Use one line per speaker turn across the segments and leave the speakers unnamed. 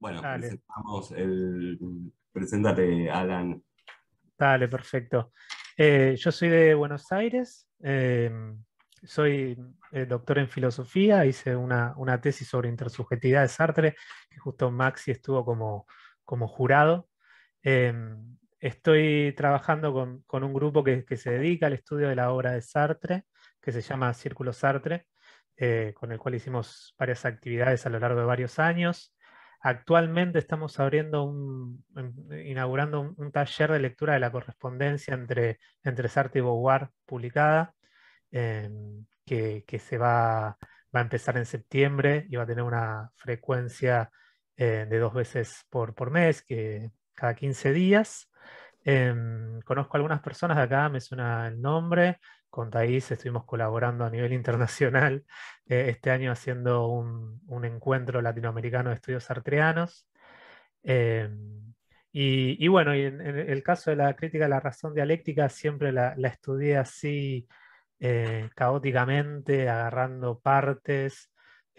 Bueno,
Dale,
preséntate, Alan.
dale, perfecto. Yo soy de Buenos Aires, soy doctor en filosofía, hice una tesis sobre intersubjetividad de Sartre, que justo Maxi estuvo como jurado. Estoy trabajando con un grupo que se dedica al estudio de la obra de Sartre, que se llama Círculo Sartre, con el cual hicimos varias actividades a lo largo de varios años. Actualmente estamos inaugurando un taller de lectura de la correspondencia entre Sartre y Beauvoir publicada, que va a empezar en septiembre y va a tener una frecuencia de 2 veces por mes, que cada 15 días. Conozco a algunas personas de acá, me suena el nombre. Con Thais estuvimos colaborando a nivel internacional este año haciendo un encuentro latinoamericano de estudios sartreanos. Eh, y bueno, y en el caso de la crítica de la razón dialéctica, siempre la estudié así caóticamente, agarrando partes,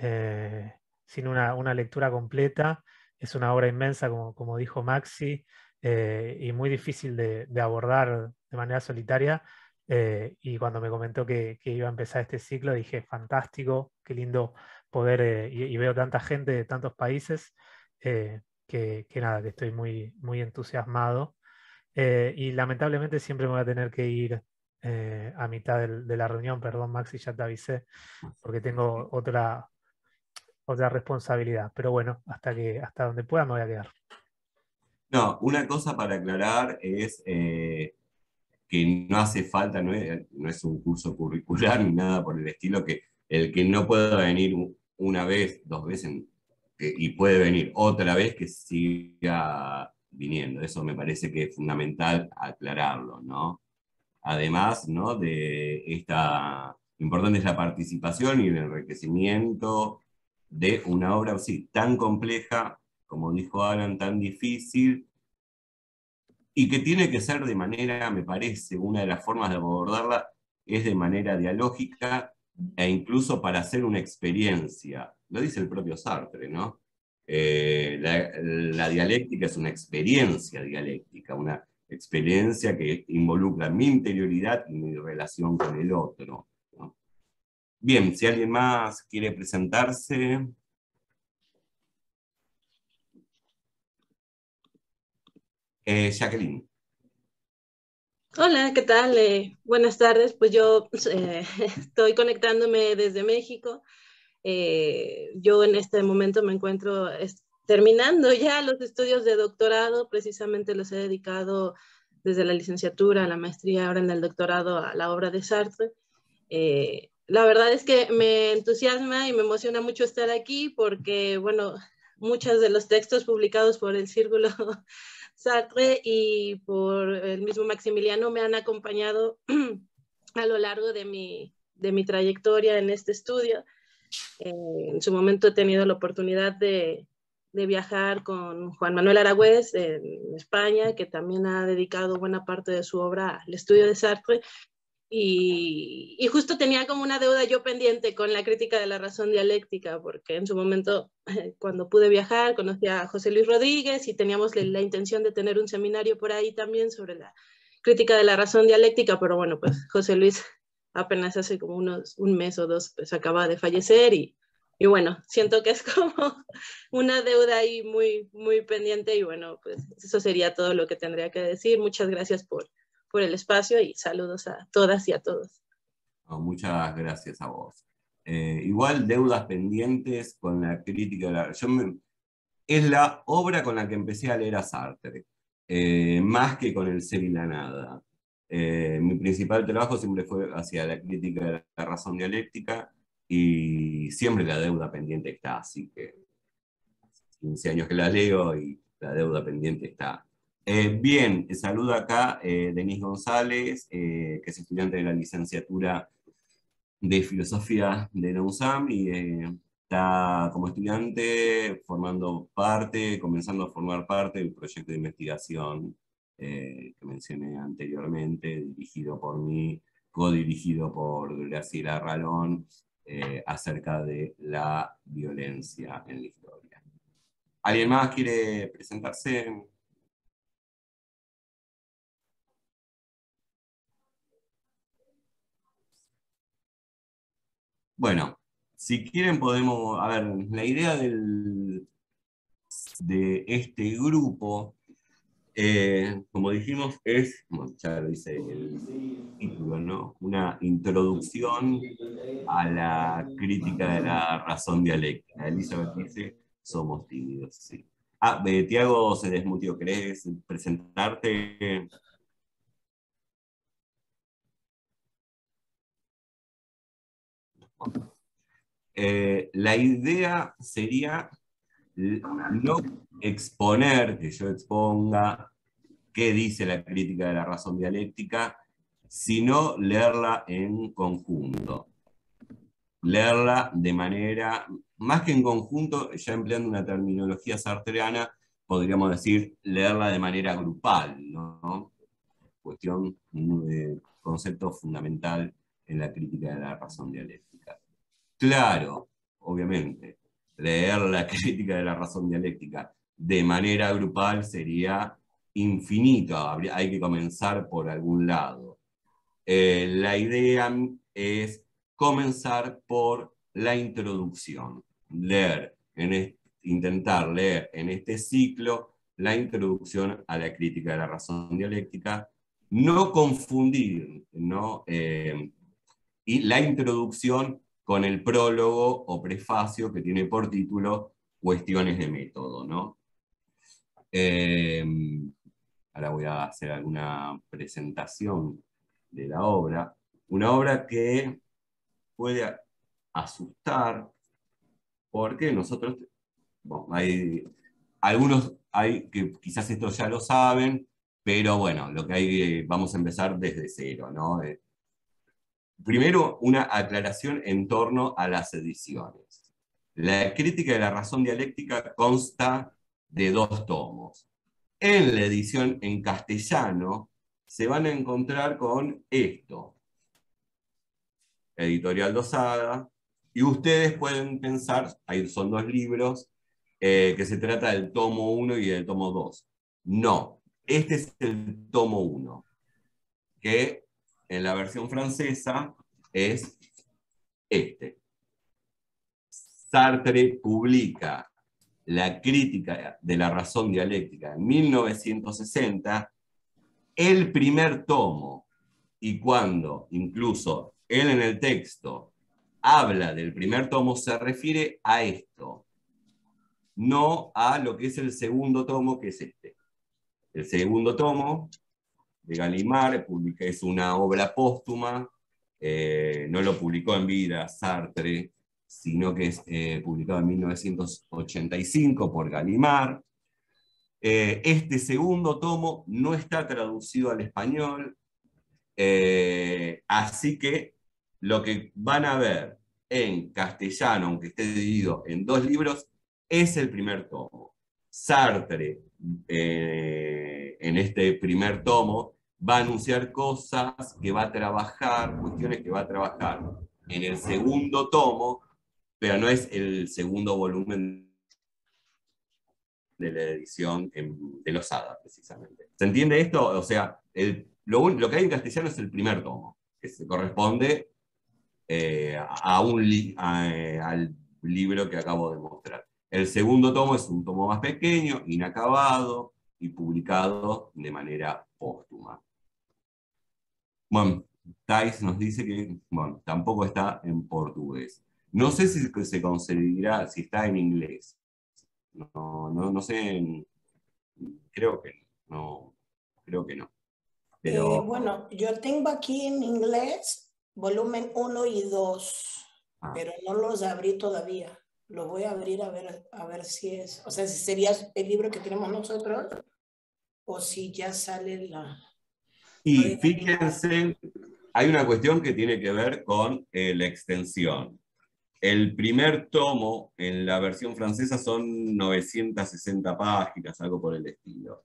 sin una lectura completa. Es una obra inmensa, como dijo Maxi, y muy difícil de abordar de manera solitaria. Y cuando me comentó que iba a empezar este ciclo, dije, fantástico, qué lindo poder, y veo tanta gente de tantos países, que nada, que estoy muy entusiasmado. Y lamentablemente siempre me voy a tener que ir a mitad de la reunión, perdón Maxi, ya te avisé, porque tengo otra responsabilidad. Pero bueno, hasta donde pueda me voy a quedar.
No, una cosa para aclarar es que no hace falta, no es un curso curricular ni nada por el estilo, que el que no pueda venir una vez, 2 veces, y puede venir otra vez, que siga viniendo. Eso me parece que es fundamental aclararlo, ¿no? Además, ¿no? De esta, importante es la participación y el enriquecimiento de una obra así tan compleja, como dijo Alan, tan difícil, y que tiene que ser de manera, me parece, una de las formas de abordarla es de manera dialógica e incluso para hacer una experiencia. Lo dice el propio Sartre, ¿no? La dialéctica es una experiencia dialéctica, una experiencia que involucra mi interioridad y mi relación con el otro, ¿no? Bien, si alguien más quiere presentarse. Jacqueline.
Hola, ¿qué tal? Buenas tardes. Pues yo estoy conectándome desde México. Yo en este momento me encuentro terminando ya los estudios de doctorado. Precisamente los he dedicado desde la licenciatura a la maestría, ahora en el doctorado, a la obra de Sartre. La verdad es que me entusiasma y me emociona mucho estar aquí porque, bueno, muchos de los textos publicados por el Círculo Sartre y por el mismo Maximiliano me han acompañado a lo largo de mi trayectoria en este estudio. En su momento he tenido la oportunidad de viajar con Juan Manuel Aragüés en España, que también ha dedicado buena parte de su obra al estudio de Sartre, y justo tenía como una deuda yo pendiente con la crítica de la razón dialéctica, porque en su momento, cuando pude viajar, conocí a José Luis Rodríguez y teníamos la intención de tener un seminario por ahí también sobre la crítica de la razón dialéctica, pero bueno, pues José Luis apenas hace como un mes o dos, pues acaba de fallecer y bueno, siento que es como una deuda ahí muy pendiente y bueno, pues eso sería todo lo que tendría que decir. Muchas gracias por el espacio y saludos a todas y a todos.
No, muchas gracias a vos. Igual deudas pendientes con la crítica de la... es la obra con la que empecé a leer a Sartre, más que con el ser y la nada. Mi principal trabajo siempre fue hacia la crítica de la razón dialéctica y siempre la deuda pendiente está, así que 15 años que la leo y la deuda pendiente está. Bien, saludo acá Denise González, que es estudiante de la licenciatura de Filosofía de la UNSAM y está como estudiante formando parte, comenzando a formar parte del proyecto de investigación que mencioné anteriormente, dirigido por mí, codirigido por Graciela Ralón, acerca de la violencia en la historia. ¿Alguien más quiere presentarse? Bueno, si quieren podemos, a ver, la idea de este grupo, como dijimos, es, como ya lo dice el título, ¿no? Una introducción a la crítica de la razón dialéctica. Elizabeth dice, somos tímidos, sí. Ah, Tiago se desmutió, ¿querés presentarte? La idea sería no exponer, que yo exponga qué dice la crítica de la razón dialéctica, sino leerla en conjunto. Leerla de manera, más que en conjunto, ya empleando una terminología sartreana, podríamos decir leerla de manera grupal, ¿no? Cuestión, concepto fundamental en la crítica de la razón dialéctica. Claro, obviamente, leer la crítica de la razón dialéctica de manera grupal sería infinito, hay que comenzar por algún lado. La idea es comenzar por la introducción, intentar leer en este ciclo la introducción a la crítica de la razón dialéctica, no confundir, ¿no? Y la introducción con el prólogo o prefacio que tiene por título Cuestiones de método, ¿no? Eh, Ahora voy a hacer alguna presentación de la obra. Una obra que puede asustar porque nosotros, bueno, hay algunos hay que quizás esto ya lo saben, pero bueno, lo que hay, vamos a empezar desde cero, ¿no? Primero, una aclaración en torno a las ediciones. La crítica de la razón dialéctica consta de 2 tomos. En la edición en castellano se van a encontrar con esto, Editorial Dosada, y ustedes pueden pensar, ahí son 2 libros, que se trata del tomo 1 y del tomo 2. No, este es el tomo 1, que en la versión francesa es este. Sartre publica la crítica de la razón dialéctica en 1960, el primer tomo, y cuando incluso él en el texto habla del primer tomo, se refiere a esto, no a lo que es el segundo tomo, que es este. El segundo tomo de Gallimard es una obra póstuma, no lo publicó en vida Sartre, sino que es publicado en 1985 por Gallimard. Este segundo tomo no está traducido al español, así que lo que van a ver en castellano, aunque esté dividido en 2 libros, es el primer tomo. Sartre, en este primer tomo, va a anunciar cosas que va a trabajar, cuestiones que va a trabajar en el segundo tomo, pero no es el segundo volumen de la edición de Losada, precisamente. ¿Se entiende esto? O sea, lo que hay en castellano es el primer tomo, que se corresponde al libro que acabo de mostrar. El segundo tomo es un tomo más pequeño, inacabado y publicado de manera póstuma. Bueno, Thais nos dice que bueno, tampoco está en portugués. No sé si se conseguirá, si está en inglés. No sé, creo que no. Creo que no. Pero,
bueno, yo tengo aquí en inglés volumen 1 y 2, pero no los abrí todavía. Lo voy a abrir a ver si es, o sea, si sería el libro que tenemos nosotros o si ya sale la...
Y fíjense, hay una cuestión que tiene que ver con la extensión. El primer tomo en la versión francesa son 960 páginas, algo por el estilo.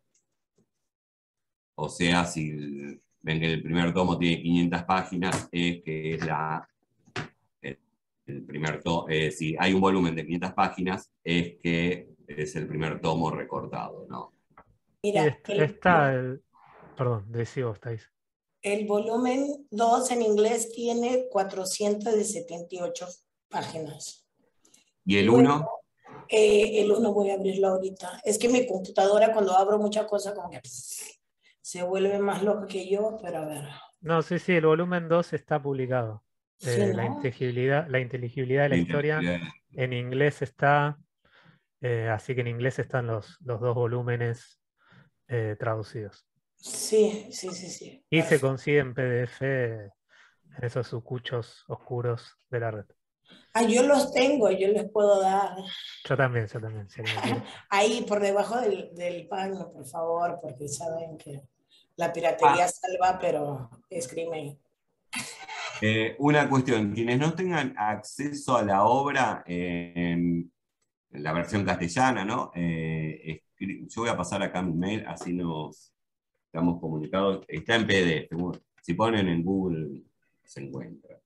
O sea, si ven que el primer tomo tiene 500 páginas, es que es el primer tomo. Si hay un volumen de 500 páginas, es que es el primer tomo recortado, ¿no?
Mira,
perdón, decí vos, Thais.
El volumen 2 en inglés tiene 478 páginas.
¿Y el
Luego,
1?
El 1 voy a abrirlo ahorita. Es que mi computadora, cuando abro muchas cosas, como que se vuelve más loca que yo, pero a ver.
No, sí, el volumen 2 está publicado.
Sí,
La
¿no?
inteligibilidad de la historia en inglés está, así que en inglés están los dos volúmenes traducidos.
Sí.
Y se
Perfecto.
consigue en PDF en esos sucuchos oscuros de la red.
Ah, yo los tengo, yo les puedo dar.
Yo también, si alguien quiere.
Ahí, por debajo del paño, por favor, porque saben que la piratería salva, pero es crimen.
Una cuestión, quienes no tengan acceso a la obra en la versión castellana, ¿no? Yo voy a pasar acá mi mail, así nos estamos comunicados. Está en PDF, si ponen en Google se encuentra.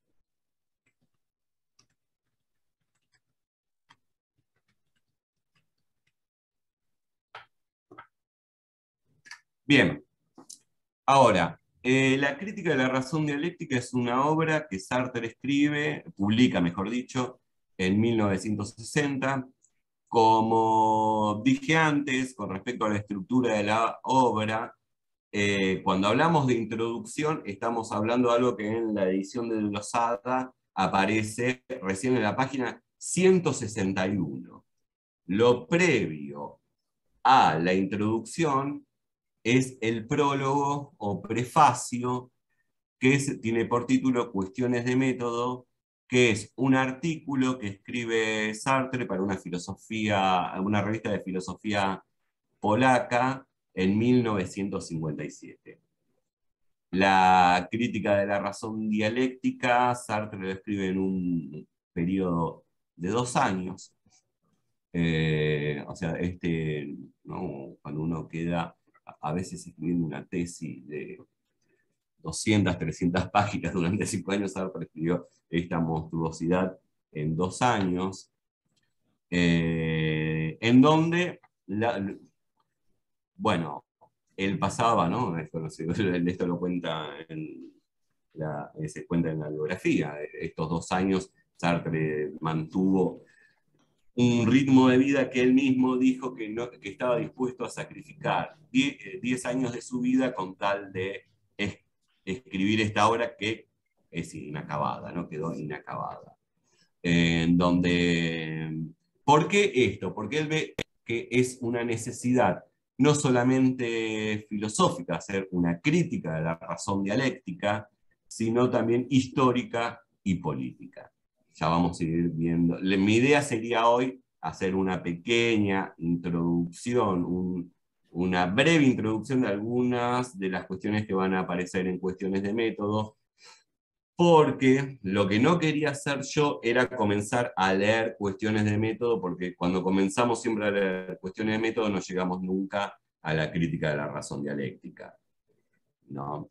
Bien, ahora, La crítica de la razón dialéctica es una obra que Sartre publica, mejor dicho, en 1960. Como dije antes, con respecto a la estructura de la obra, cuando hablamos de introducción, estamos hablando de algo que en la edición de Losada aparece recién en la página 161. Lo previo a la introducción es el prólogo o prefacio, que tiene por título Cuestiones de método, que es un artículo que escribe Sartre para una revista de filosofía polaca en 1957. La crítica de la razón dialéctica, Sartre lo escribe en un periodo de 2 años. O sea, ¿no? Cuando uno queda a veces escribiendo una tesis de 200, 300 páginas durante 5 años, Sartre escribió esta monstruosidad en 2 años, en donde, bueno, él pasaba, ¿no? Esto lo cuenta se cuenta en la biografía. Estos 2 años Sartre mantuvo un ritmo de vida que él mismo dijo que estaba dispuesto a sacrificar 10 años de su vida con tal de escribir esta obra que es inacabada, ¿no? Quedó inacabada. ¿Por qué esto? Porque él ve que es una necesidad no solamente filosófica, hacer una crítica de la razón dialéctica, sino también histórica y política. Ya vamos a ir viendo. Mi idea sería hoy hacer una pequeña introducción, una breve introducción de algunas de las cuestiones que van a aparecer en Cuestiones de método, porque lo que no quería hacer yo era comenzar a leer Cuestiones de método, porque cuando comenzamos siempre a leer Cuestiones de método no llegamos nunca a la crítica de la razón dialéctica, ¿no?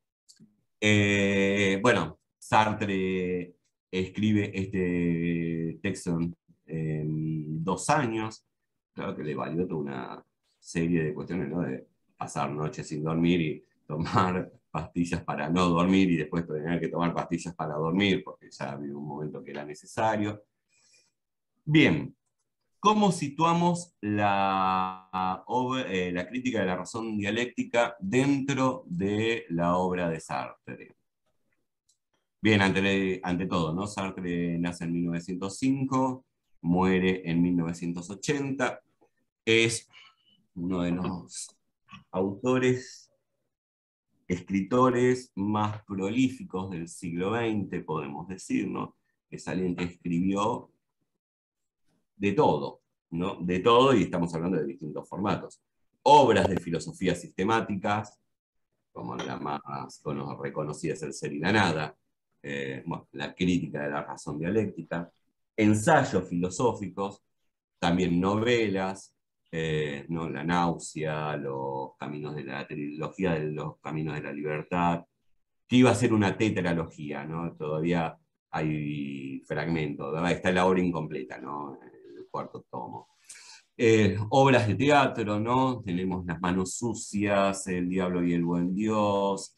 Bueno, Sartre escribe este texto en 2 años, claro que le valió toda una serie de cuestiones, ¿no? De pasar noches sin dormir y tomar pastillas para no dormir y después tener que tomar pastillas para dormir, porque ya había un momento que era necesario. Bien, ¿cómo situamos la crítica de la razón dialéctica dentro de la obra de Sartre? Bien, ante todo, ¿no? Sartre nace en 1905, muere en 1980, es uno de los autores, escritores más prolíficos del siglo XX, podemos decir, ¿no? Es alguien que escribió de todo, ¿no? De todo, y estamos hablando de distintos formatos. Obras de filosofía sistemáticas, como la más reconocida es El Ser y la Nada, bueno, la crítica de la razón dialéctica, ensayos filosóficos, también novelas, ¿no? La náusea, los caminos de la trilogía de los caminos de la libertad, que iba a ser una tetralogía, ¿no? Todavía hay fragmentos, ¿verdad? Está la obra incompleta, ¿no? El 4º tomo. Obras de teatro, ¿no? Tenemos Las manos sucias, El diablo y el buen Dios,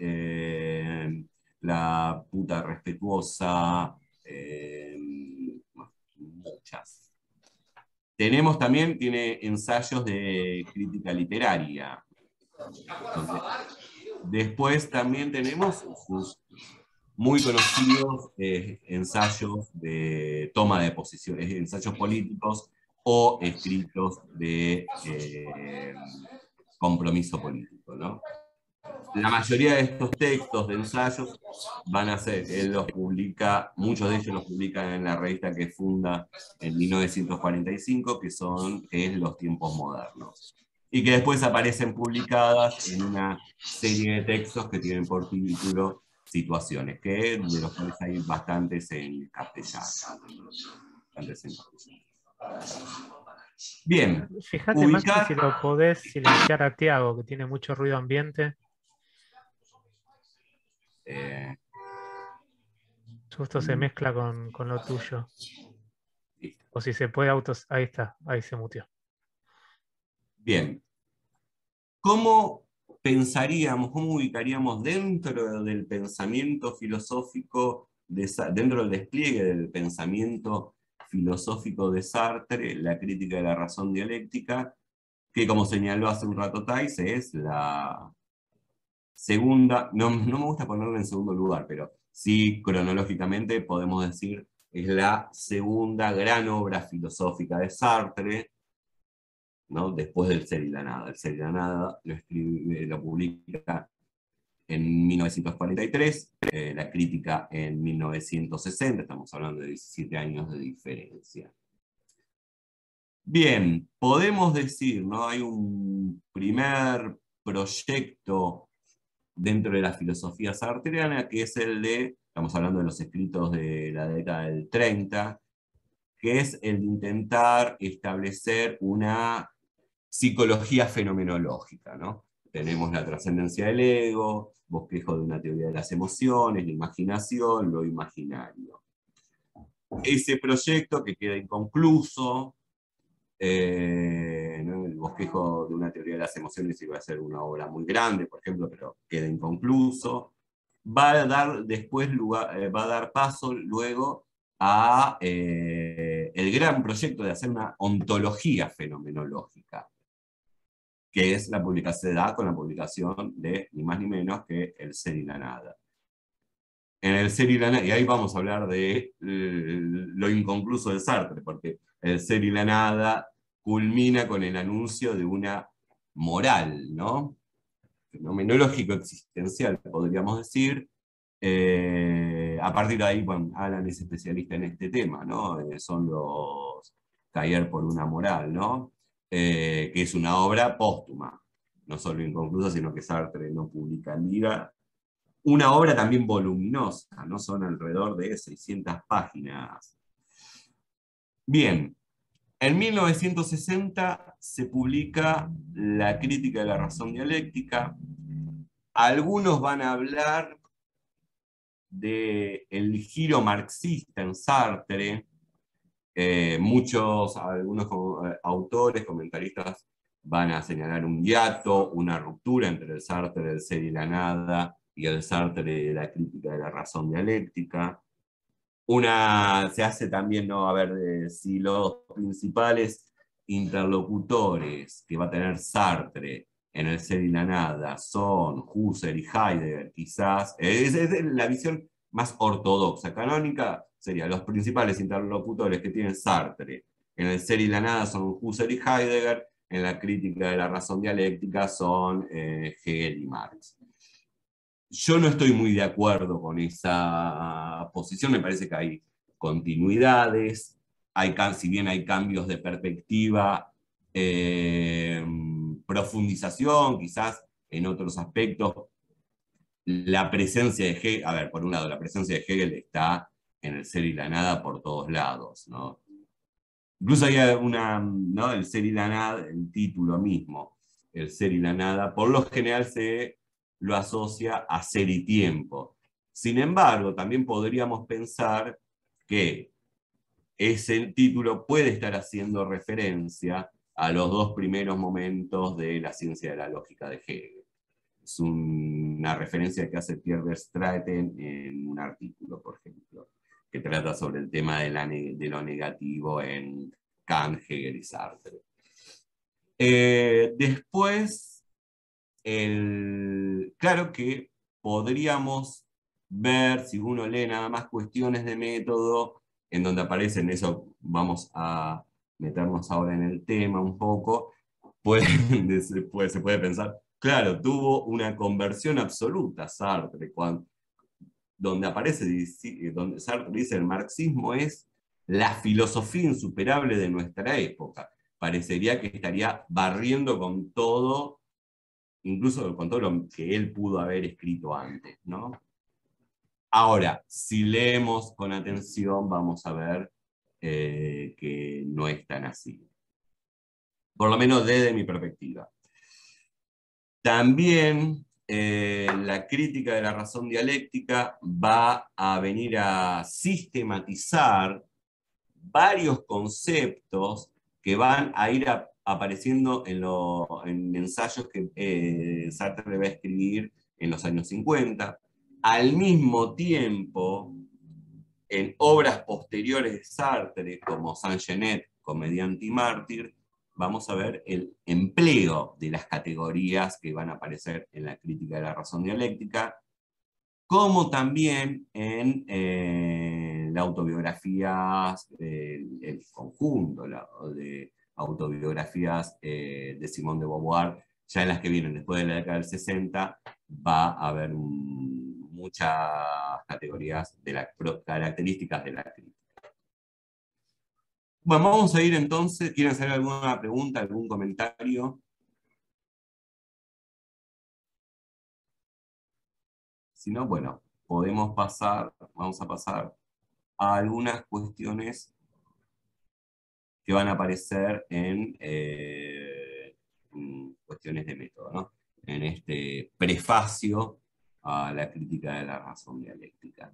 La puta respetuosa, muchas. Tenemos también, tiene ensayos de crítica literaria. Entonces, después también tenemos sus muy conocidos ensayos de toma de posiciones, ensayos políticos o escritos de compromiso político, ¿no? La mayoría de estos textos de ensayos van a ser, él los publica, muchos de ellos los publica en la revista que funda en 1945, que es Los Tiempos Modernos. Y que después aparecen publicadas en una serie de textos que tienen por título Situaciones, de los cuales hay bastantes en castellano. Bien.
Fíjate, Maxi, si lo podés silenciar a Tiago, que tiene mucho ruido ambiente. Justo se mezcla con lo tuyo.
Listo.
O si se puede ahí está, ahí se muteó.
Bien. ¿Cómo pensaríamos, cómo ubicaríamos dentro del pensamiento filosófico, dentro del despliegue del pensamiento filosófico de Sartre, la crítica de la razón dialéctica, que como señaló hace un rato Thais, es la segunda, no me gusta ponerla en segundo lugar, pero sí cronológicamente podemos decir es la segunda gran obra filosófica de Sartre, ¿no? Después del Ser y la Nada. El Ser y la Nada lo publica en 1943, la crítica en 1960, estamos hablando de 17 años de diferencia. Bien, podemos decir, ¿no? Hay un primer proyecto dentro de la filosofía sartreana, que es el de, estamos hablando de los escritos de la década del 30, que es el de intentar establecer una psicología fenomenológica, ¿no? Tenemos la trascendencia del ego, bosquejo de una teoría de las emociones, la imaginación, lo imaginario. Ese proyecto que queda inconcluso, ¿no? El bosquejo de una teoría de las emociones iba a ser una obra muy grande, por ejemplo, pero queda inconcluso, va a dar después lugar, va a dar paso luego a el gran proyecto de hacer una ontología fenomenológica, que es la publicación, se da con la publicación de ni más ni menos que El Ser y la Nada. En El Ser y la Nada, y ahí vamos a hablar de lo inconcluso de Sartre, porque El Ser y la Nada culmina con el anuncio de una moral, ¿no? Fenomenológico existencial, podríamos decir. A partir de ahí, bueno, Alan es especialista en este tema, ¿no? Son los Taller por una moral, ¿no? Que es una obra póstuma, no solo inconclusa, sino que Sartre no publica en vida. Una obra también voluminosa, ¿no? Son alrededor de 600 páginas. Bien, en 1960 se publica La crítica de la razón dialéctica. Algunos van a hablar del giro marxista en Sartre. Algunos autores, comentaristas, van a señalar un hiato, una ruptura entre el Sartre del Ser y la Nada y el Sartre de la crítica de la razón dialéctica. Se hace también, ¿no? A ver, si los principales interlocutores que va a tener Sartre en El Ser y la Nada son Husserl y Heidegger, quizás, es la visión más ortodoxa, canónica, sería los principales interlocutores que tiene Sartre en El Ser y la Nada son Husserl y Heidegger, en la crítica de la razón dialéctica son Hegel y Marx. Yo no estoy muy de acuerdo con esa posición, me parece que hay continuidades, si bien hay cambios de perspectiva, profundización, quizás en otros aspectos. La presencia de Hegel, a ver, por un lado, la presencia de Hegel está en El Ser y la Nada por todos lados, ¿no? Incluso hay ¿no? El Ser y la Nada, el título mismo, El Ser y la Nada, por lo general lo asocia a ser y tiempo. Sin embargo, también podríamos pensar que ese título puede estar haciendo referencia a los dos primeros momentos de la ciencia de la lógica de Hegel. Es una referencia que hace Pierre Verstraeten en un artículo, por ejemplo, que trata sobre el tema de lo negativo en Kant, Hegel y Sartre. Después, claro que podríamos ver, si uno lee nada más cuestiones de método, en donde aparecen eso, vamos a meternos ahora en el tema un poco, se puede pensar, claro, tuvo una conversión absoluta Sartre, donde aparece, donde Sartre dice, el marxismo es la filosofía insuperable de nuestra época. Parecería que estaría barriendo con todo, incluso con todo lo que él pudo haber escrito antes, ¿no? Ahora, si leemos con atención, vamos a ver que no es tan así. Por lo menos desde mi perspectiva. También la crítica de la razón dialéctica va a venir a sistematizar varios conceptos que van a ir apareciendo en ensayos que Sartre va a escribir en los años 50. Al mismo tiempo, en obras posteriores de Sartre, como Saint-Genet, Comediante y Mártir, vamos a ver el empleo de las categorías que van a aparecer en la crítica de la razón dialéctica, como también en la autobiografía, el conjunto de autobiografías de Simone de Beauvoir, ya en las que vienen después de la década del 60, va a haber muchas categorías de las características de la crítica. Bueno, vamos a ir entonces. ¿Quieren hacer alguna pregunta, algún comentario? Si no, bueno, vamos a pasar a algunas cuestiones que van a aparecer en cuestiones de método, ¿no? En este prefacio a la crítica de la razón dialéctica.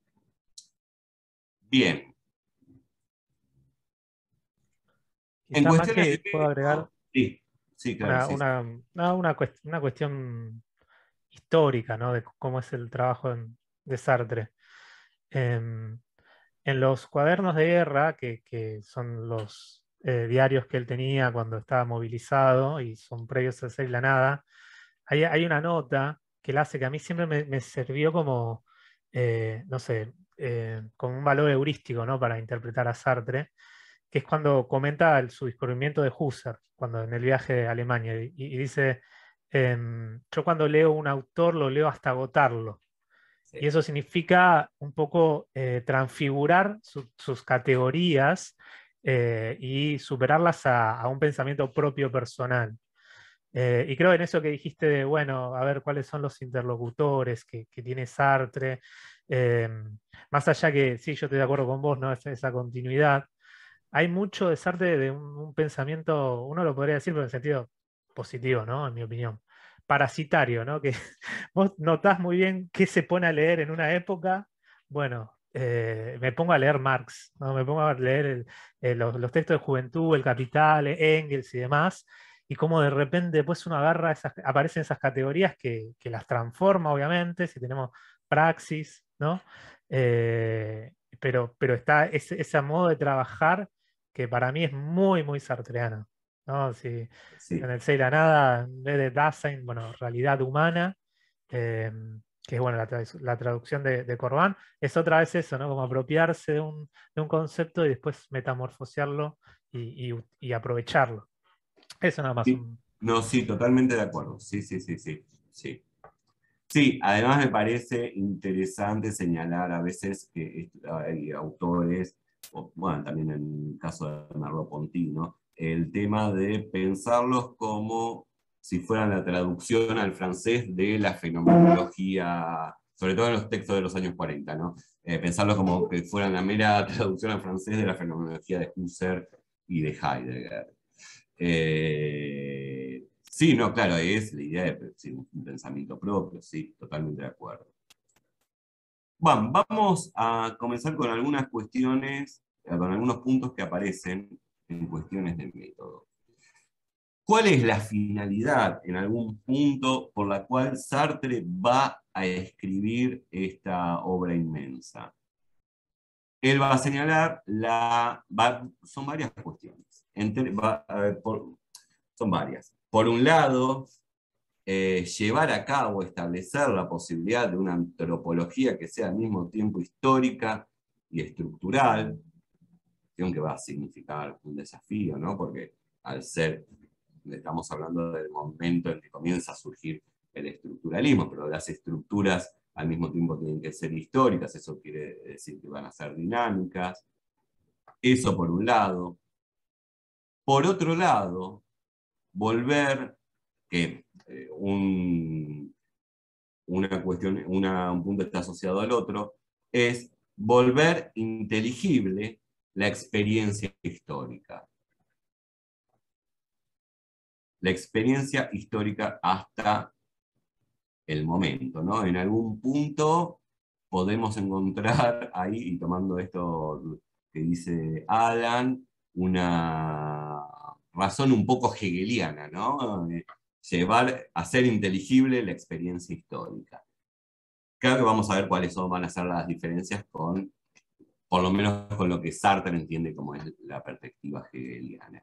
Bien. En
Quizá más
cuestiones
que
de
puedo agregar
sí, claro, sí.
una cuestión histórica, ¿no? De cómo es el trabajo de Sartre. En los cuadernos de guerra, que son los diarios que él tenía cuando estaba movilizado y son previos a Seis la Nada, hay una nota que él hace que a mí siempre me sirvió como, no sé, como un valor heurístico, ¿no? Para interpretar a Sartre, que es cuando comenta su descubrimiento de Husserl, cuando en el viaje a Alemania, y dice, yo cuando leo un autor lo leo hasta agotarlo.
Sí.
Y eso significa un poco transfigurar sus categorías y superarlas a un pensamiento propio personal. Y creo en eso que dijiste de, bueno, a ver cuáles son los interlocutores que tiene Sartre. Más allá que, sí, yo estoy de acuerdo con vos, ¿no? Esa continuidad. Hay mucho de Sartre de un pensamiento, uno lo podría decir, pero en sentido positivo, ¿no? En mi opinión. Parasitario, ¿no? Que vos notás muy bien qué se pone a leer en una época. Bueno, me pongo a leer Marx, ¿no? Me pongo a leer los textos de Juventud, El Capital, Engels y demás, y cómo de repente pues uno agarra, aparecen esas categorías que las transforma, obviamente, si tenemos praxis, ¿no? Pero está ese modo de trabajar que para mí es muy, muy sartreano, ¿no? Si en el Sei la Nada, en vez de Dasein, bueno, realidad humana, que es bueno, la traducción de Corbán, es otra vez eso, ¿no? Como apropiarse de un concepto y después metamorfosearlo y aprovecharlo. Eso nada más.
Sí. No, sí, totalmente de acuerdo. Sí. Sí, además me parece interesante señalar a veces que hay autores, bueno, también en el caso de Merleau-Ponty, ¿no? El tema de pensarlos como si fueran la traducción al francés de la fenomenología, sobre todo en los textos de los años 40, ¿no? Pensarlos como que fueran la mera traducción al francés de la fenomenología de Husserl y de Heidegger. Sí, no, claro, es la idea de un pensamiento propio, sí, totalmente de acuerdo. Bueno, vamos a comenzar con algunas cuestiones, con algunos puntos que aparecen en cuestiones de método. ¿Cuál es la finalidad, en algún punto, por la cual Sartre va a escribir esta obra inmensa? Él va a señalar, son varias cuestiones. Son varias. Por un lado, llevar a cabo, establecer la posibilidad de una antropología que sea al mismo tiempo histórica y estructural, que va a significar un desafío, ¿no? Porque al ser, estamos hablando del momento en que comienza a surgir el estructuralismo, pero las estructuras al mismo tiempo tienen que ser históricas, eso quiere decir que van a ser dinámicas. Eso por un lado. Por otro lado, volver, que una cuestión, un punto está asociado al otro, es volver inteligible la experiencia histórica. La experiencia histórica hasta el momento, ¿no? En algún punto podemos encontrar ahí, y tomando esto que dice Alan, una razón un poco hegeliana, ¿no? Hacer inteligible la experiencia histórica. Creo que vamos a ver cuáles van a ser las diferencias con, por lo menos con lo que Sartre entiende como es la perspectiva hegeliana.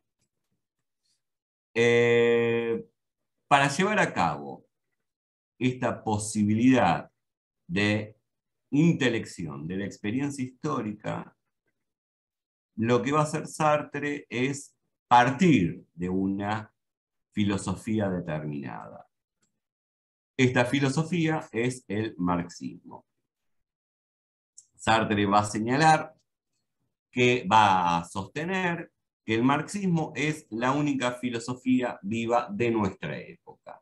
Para llevar a cabo esta posibilidad de intelección de la experiencia histórica, lo que va a hacer Sartre es partir de una filosofía determinada. Esta filosofía es el marxismo. Sartre va a señalar que va a sostener que el marxismo es la única filosofía viva de nuestra época.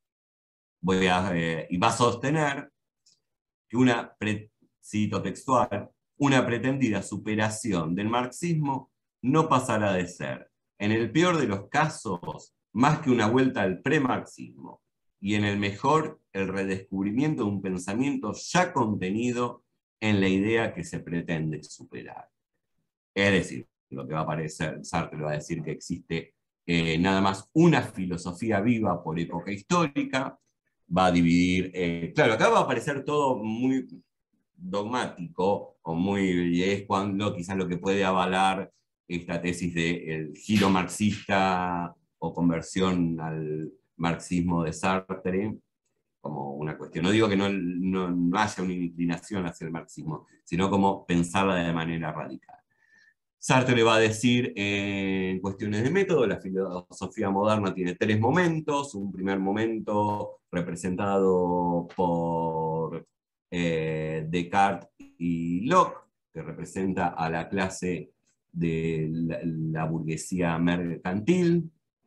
Y va a sostener que cito textual, una pretendida superación del marxismo no pasará de ser, en el peor de los casos, más que una vuelta al premarxismo, y en el mejor, el redescubrimiento de un pensamiento ya contenido en la idea que se pretende superar. Es decir, lo que va a aparecer, Sartre va a decir que existe nada más una filosofía viva por época histórica, va a dividir, claro, acá va a aparecer todo muy dogmático, y es cuando quizás lo que puede avalar esta tesis del giro marxista o conversión al marxismo de Sartre, como una cuestión. No digo que no haya una inclinación hacia el marxismo, sino como pensarla de manera radical. Sartre le va a decir en cuestiones de método, la filosofía moderna tiene 3 momentos, un primer momento representado por Descartes y Locke, que representa a la clase de la burguesía mercantil,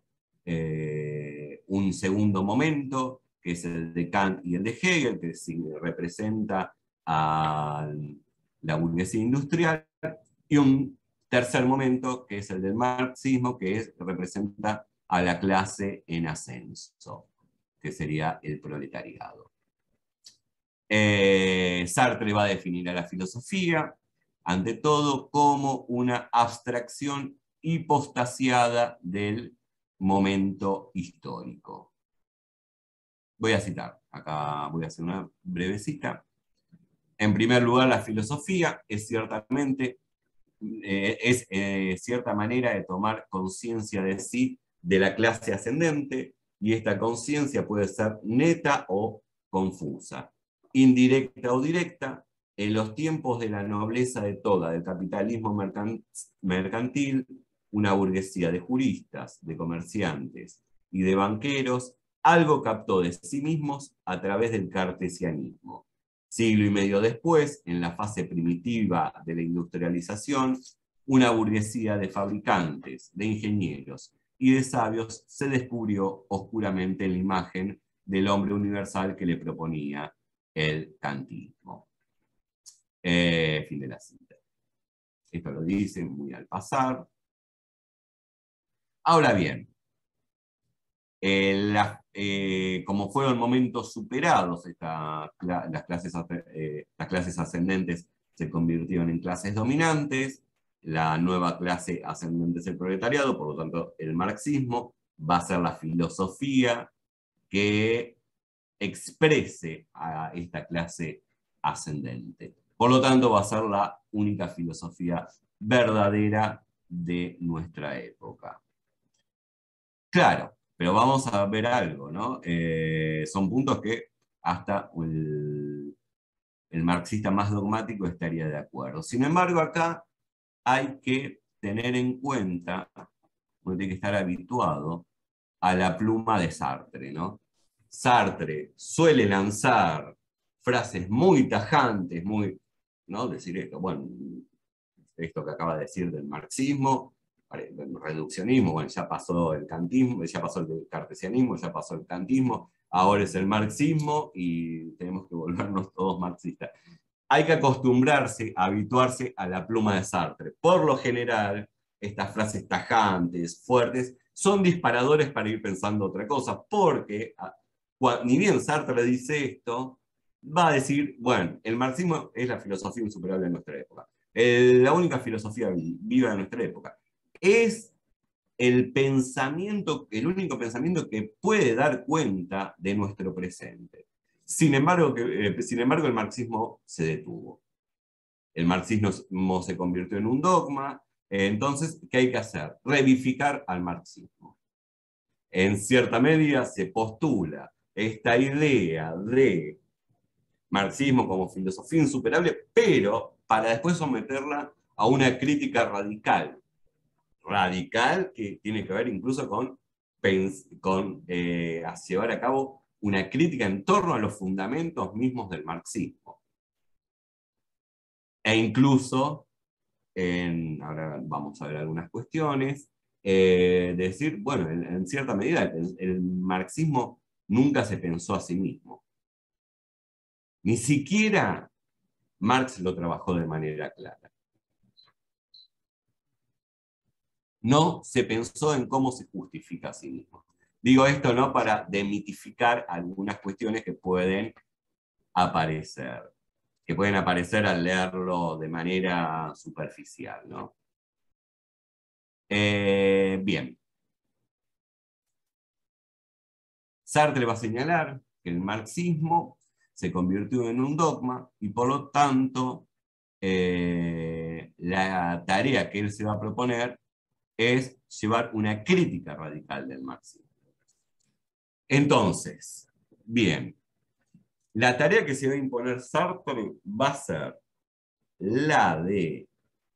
un segundo momento, que es el de Kant y el de Hegel, que representa a la burguesía industrial, y un tercer momento, que es el del marxismo, que representa a la clase en ascenso, que sería el proletariado. Sartre va a definir a la filosofía, ante todo, como una abstracción hipostasiada del momento histórico. Voy a citar, acá voy a hacer una breve cita. En primer lugar, la filosofía es ciertamente cierta manera de tomar conciencia de sí, de la clase ascendente, y esta conciencia puede ser neta o confusa, indirecta o directa. En los tiempos de la nobleza de toda, del capitalismo mercantil, una burguesía de juristas, de comerciantes y de banqueros, algo captó de sí mismos a través del cartesianismo. Siglo y medio después, en la fase primitiva de la industrialización, una burguesía de fabricantes, de ingenieros y de sabios se descubrió oscuramente en la imagen del hombre universal que le proponía el kantismo. Fin de la cita. Esto lo dice muy al pasar. Ahora bien, como fueron momentos superados, las clases ascendentes se convirtieron en clases dominantes, la nueva clase ascendente es el proletariado, por lo tanto el marxismo va a ser la filosofía que exprese a esta clase ascendente. Por lo tanto, va a ser la única filosofía verdadera de nuestra época. Claro, pero vamos a ver algo, ¿no? Son puntos que hasta el marxista más dogmático estaría de acuerdo. Sin embargo, acá hay que tener en cuenta, uno tiene que estar habituado a la pluma de Sartre, ¿no? Sartre suele lanzar frases muy tajantes, muy, ¿no? Decir esto, bueno, esto que acaba de decir del marxismo, el reduccionismo, bueno, ya pasó el kantismo, ya pasó el cartesianismo, ya pasó el kantismo, ahora es el marxismo y tenemos que volvernos todos marxistas. Hay que acostumbrarse, habituarse a la pluma de Sartre. Por lo general, estas frases tajantes, fuertes, son disparadores para ir pensando otra cosa, porque ni bien Sartre dice esto, va a decir, bueno, el marxismo es la filosofía insuperable de nuestra época. La única filosofía viva de nuestra época. Es el pensamiento, el único pensamiento que puede dar cuenta de nuestro presente. Sin embargo, el marxismo se detuvo. El marxismo se convirtió en un dogma. Entonces, ¿qué hay que hacer? Revivificar al marxismo. En cierta medida se postula esta idea de marxismo como filosofía insuperable, pero para después someterla a una crítica radical. Radical que tiene que ver incluso con llevar a cabo una crítica en torno a los fundamentos mismos del marxismo. E incluso, ahora vamos a ver algunas cuestiones, decir, bueno, en cierta medida el marxismo nunca se pensó a sí mismo. Ni siquiera Marx lo trabajó de manera clara. No se pensó en cómo se justifica a sí mismo. Digo esto no para demitificar algunas cuestiones que pueden aparecer al leerlo de manera superficial, ¿no? Bien. Sartre va a señalar que el marxismo se convirtió en un dogma y por lo tanto la tarea que él se va a proponer es llevar una crítica radical del marxismo. Entonces, bien, la tarea que se va a imponer Sartre va a ser la de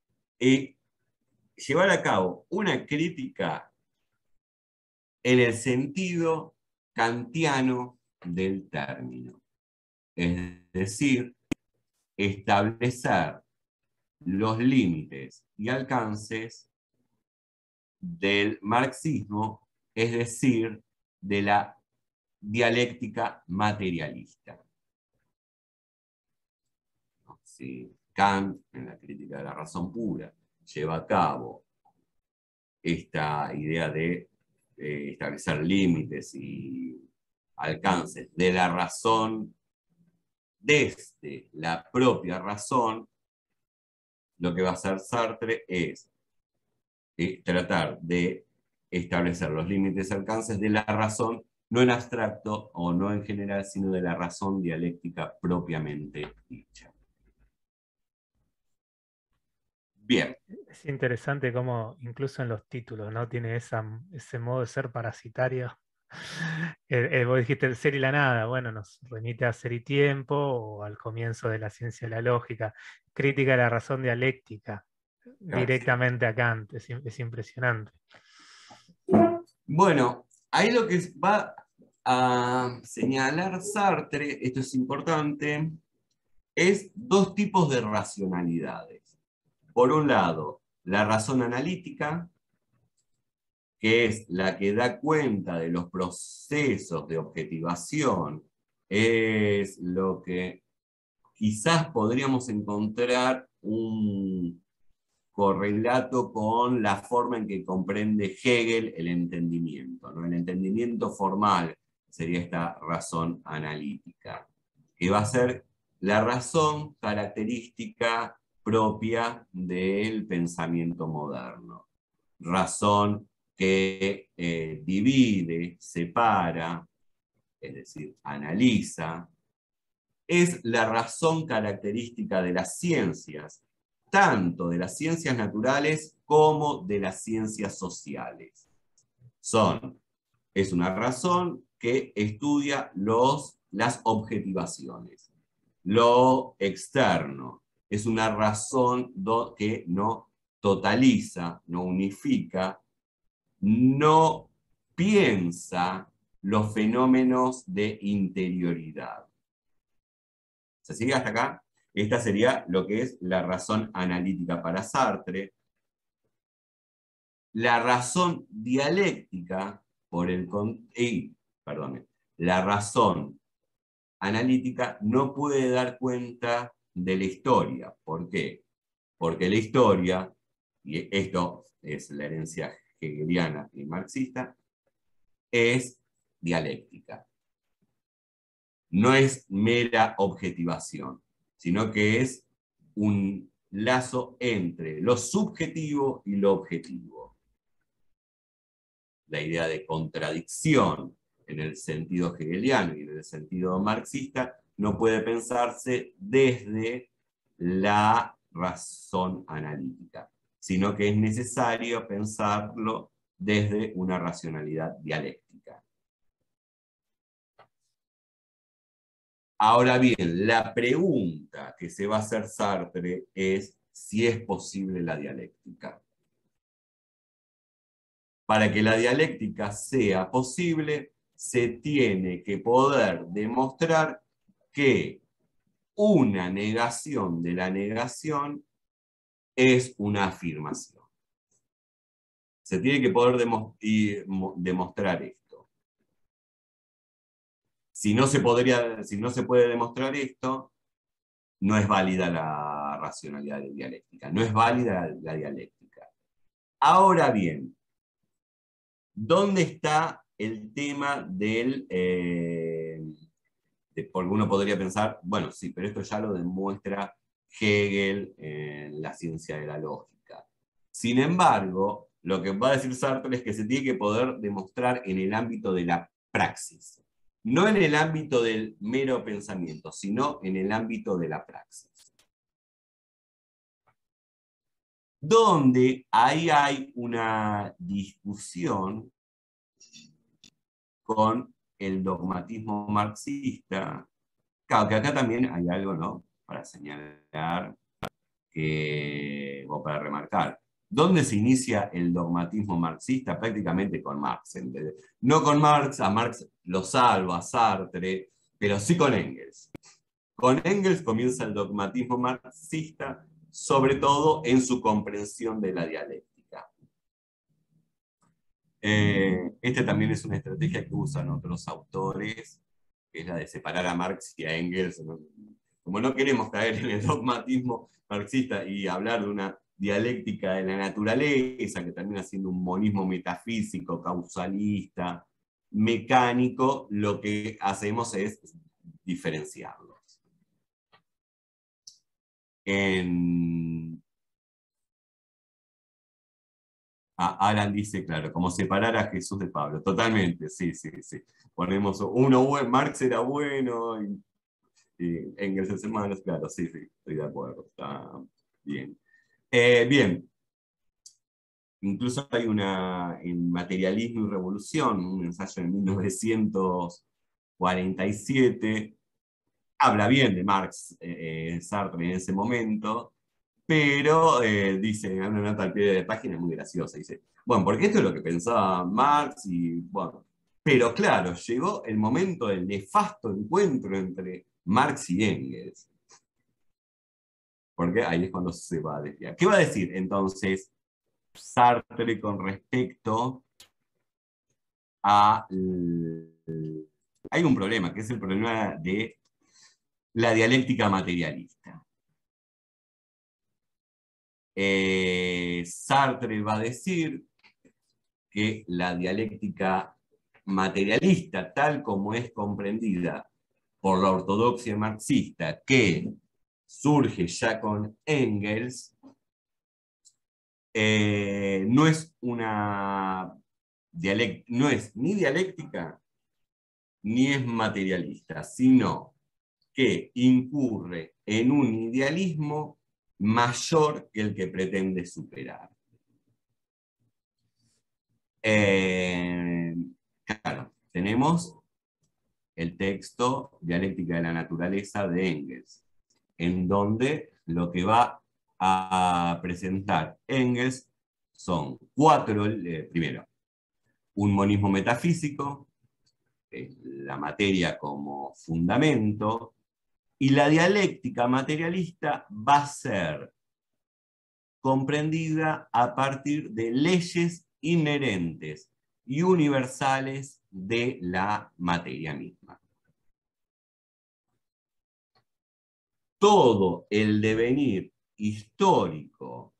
llevar a cabo una crítica en el sentido kantiano del término. Es decir, establecer los límites y alcances del marxismo, es decir, de la dialéctica materialista. Si Kant, en la crítica de la razón pura, lleva a cabo esta idea de establecer límites y alcances de la razón desde la propia razón, lo que va a hacer Sartre es tratar de establecer los límites y alcances de la razón, no en abstracto o no en general, sino de la razón dialéctica propiamente dicha. Bien.
Es interesante cómo incluso en los títulos, ¿no? Tiene ese modo de ser parasitario. Vos dijiste el ser y la nada, bueno, nos remite a Ser y Tiempo o al comienzo de la ciencia de la lógica, crítica de la razón dialéctica, directamente a Kant, es impresionante.
Bueno, ahí lo que va a señalar Sartre, esto es importante, es dos tipos de racionalidades. Por un lado, la razón analítica, que es la que da cuenta de los procesos de objetivación, es lo que quizás podríamos encontrar un correlato con la forma en que comprende Hegel el entendimiento, ¿no? El entendimiento formal sería esta razón analítica, que va a ser la razón característica propia del pensamiento moderno. Razón que divide, separa, es decir, analiza, es la razón característica de las ciencias, tanto de las ciencias naturales como de las ciencias sociales. Es una razón que estudia las objetivaciones, lo externo. Es una razón que no totaliza, no unifica, no piensa los fenómenos de interioridad. ¿Se sigue hasta acá? Esta sería lo que es la razón analítica para Sartre. La razón dialéctica, la razón analítica no puede dar cuenta de la historia. ¿Por qué? Porque la historia, y esto es la herencia hegeliana y marxista, es dialéctica. No es mera objetivación, sino que es un lazo entre lo subjetivo y lo objetivo. La idea de contradicción en el sentido hegeliano y en el sentido marxista no puede pensarse desde la razón analítica, sino que es necesario pensarlo desde una racionalidad dialéctica. Ahora bien, la pregunta que se va a hacer Sartre es si es posible la dialéctica. Para que la dialéctica sea posible, se tiene que poder demostrar que una negación de la negación es una afirmación. Se tiene que poder demostrar esto. Si no se puede demostrar esto, no es válida la racionalidad dialéctica, no es válida la dialéctica. Ahora bien, ¿dónde está el tema porque uno podría pensar, bueno, sí, pero esto ya lo demuestra Hegel en la ciencia de la lógica. Sin embargo, lo que va a decir Sartre es que se tiene que poder demostrar en el ámbito de la praxis. No en el ámbito del mero pensamiento, sino en el ámbito de la praxis. Donde ahí hay una discusión con el dogmatismo marxista. Claro, que acá también hay algo, ¿no?, para señalar o para remarcar. ¿Dónde se inicia el dogmatismo marxista? Prácticamente con Marx. No con Marx, a Marx lo salva, a Sartre, pero sí con Engels. Con Engels comienza el dogmatismo marxista, sobre todo en su comprensión de la dialéctica. Esta también es una estrategia que usan otros autores, que es la de separar a Marx y a Engels. Como no queremos caer en el dogmatismo marxista y hablar de una dialéctica de la naturaleza, que termina siendo un monismo metafísico, causalista, mecánico, lo que hacemos es diferenciarlos. Alan dice, claro, como separar a Jesús de Pablo. Totalmente, sí. Ponemos Marx era bueno y Engels es hermano, claro, sí, estoy de acuerdo, está bien. Bien, incluso hay en Materialismo y Revolución, un ensayo de 1947, habla bien de Marx, Sartre en ese momento, pero dice, en una nota al pie de página muy graciosa, dice, bueno, porque esto es lo que pensaba Marx, y bueno, pero claro, llegó el momento del nefasto encuentro entre Marx y Engels. Porque ahí es cuando se va a desviar. ¿Qué va a decir entonces Sartre con respecto a... Hay un problema, que es el problema de la dialéctica materialista. Sartre va a decir que la dialéctica materialista, tal como es comprendida por la ortodoxia marxista, que surge ya con Engels, no es una no es ni dialéctica ni es materialista, sino que incurre en un idealismo mayor que el que pretende superar. Claro, tenemos el texto Dialéctica de la Naturaleza de Engels, en donde lo que va a presentar Engels son primero, un monismo metafísico, la materia como fundamento, y la dialéctica materialista va a ser comprendida a partir de leyes inherentes y universales de la materia misma. Todo el devenir histórico